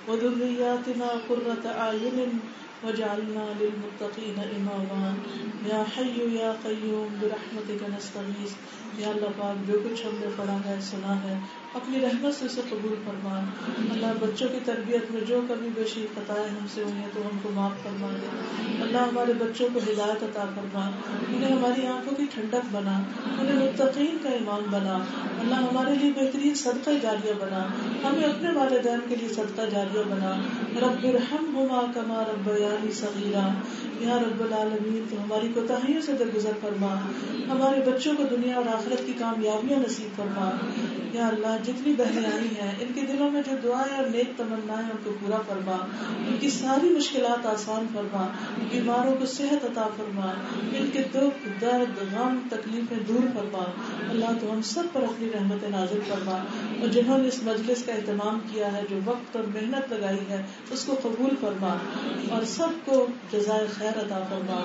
وذرياتنا قرة أعين وجعلنا للمتقين إماما. یا حی یا قیوم برحمتک نستغیث. یا اللہ پاک جو کچھ ہم نے پڑھا ہے سنا ہے اپنی رحمت سے اسے قبول فرما. اللہ بچوں کی تربیت میں جو کمی بیشی خطائیں ہم سے ہوئی ہیں تو ہم کو معاف فرما دے. اللہ ہمارے بچوں کو ہدایت عطا فرما, انہیں ہماری آنکھوں کی ٹھنڈک بنا, انہیں متقین کا امام بنا. اللہ ہمارے لیے بہترین صدقہ جاریہ بنا, ہمیں اپنے والدین کے لیے صدقہ جاریہ بنا. رب ارحمہما کما ربیانی صغیرا. یا رب العالمین تو ہماری کوتاہیوں سے درگزر فرما, ہمارے بچوں کو دنیا اور آخرت کی کامیابیاں نصیب فرما. یا اللہ جتنی بہنیں آئی ہیں ان کے دلوں میں جو دعائیں اور نیک تمنائیں ان کو پورا فرما, ان کی ساری مشکلات آسان فرما, بیماروں کو صحت عطا فرما, ان کے دکھ درد غم تکلیفیں دور فرما. اللہ تو ہم سب پر اپنی رحمت نازل فرما, اور جنہوں نے اس مجلس کا اہتمام کیا ہے, جو وقت اور محنت لگائی ہے, اس کو قبول فرما اور سب کو جزائے خیر عطا فرما.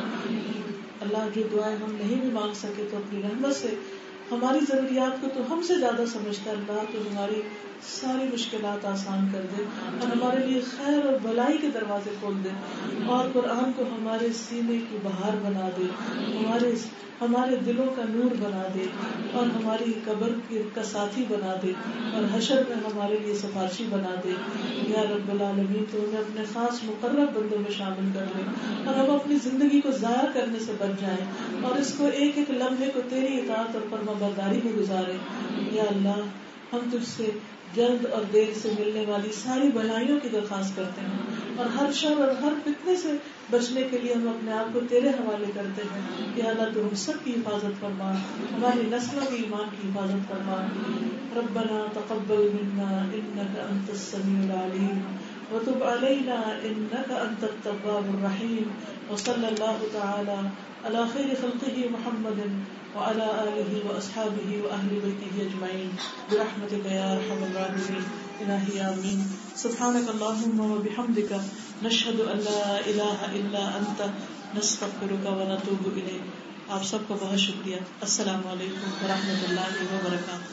اللہ جو دعائیں ہم نہیں بھی مانگ سکے تو اپنی رحمت سے ہماری ضروریات کو تو ہم سے زیادہ سمجھتا ہے. اللہ تو ہماری ساری مشکلات آسان کر دے اور ہمارے لیے خیر اور بھلائی کے دروازے کھول دے, اور قرآن کو ہمارے سینے کی بہار بنا دے, ہمارے دلوں کا نور بنا دے, اور ہماری قبر کا ساتھی بنا دے, اور حشر میں ہمارے لیے سفارشی بنا دے. یا رب العالمین تو ہمیں اپنے خاص مقرب بندوں میں شامل کر لے, اور ہم اپنی زندگی کو ضائع کرنے سے بچ جائیں, اور اس کو ایک ایک لمحے کو تیری اطاعت اور فرمانبرداری میں گزارے. یا اللہ ہم تجھ سے جلد اور دیر سے ملنے والی ساری بھلائیوں کی درخواست کرتے ہیں, اور ہر شر اور ہر فتنے سے بچنے کے لیے ہم اپنے آپ کو تیرے حوالے کرتے ہیں. یا اللہ تو ہم سب کی حفاظت فرما, ہماری نسلوں کی ایمان کی حفاظت فرما. ربنا تقبل منا انك انت السميع العليم وتب علينا انك انت التواب الرحيم. وصلى الله تعالى على خير خلقه محمد وعلى آله وأصحابه وأهل بيته أجمعين برحمتك يا أرحم الراحمين. إلهي آمين. سبحانك اللهم وبحمدك نشهد ان لا الہ الا انت نستغفرک ونتوب الیک. آپ سب کا بہت شکریہ. السلام علیکم ورحمۃ اللہ وبرکاتہ.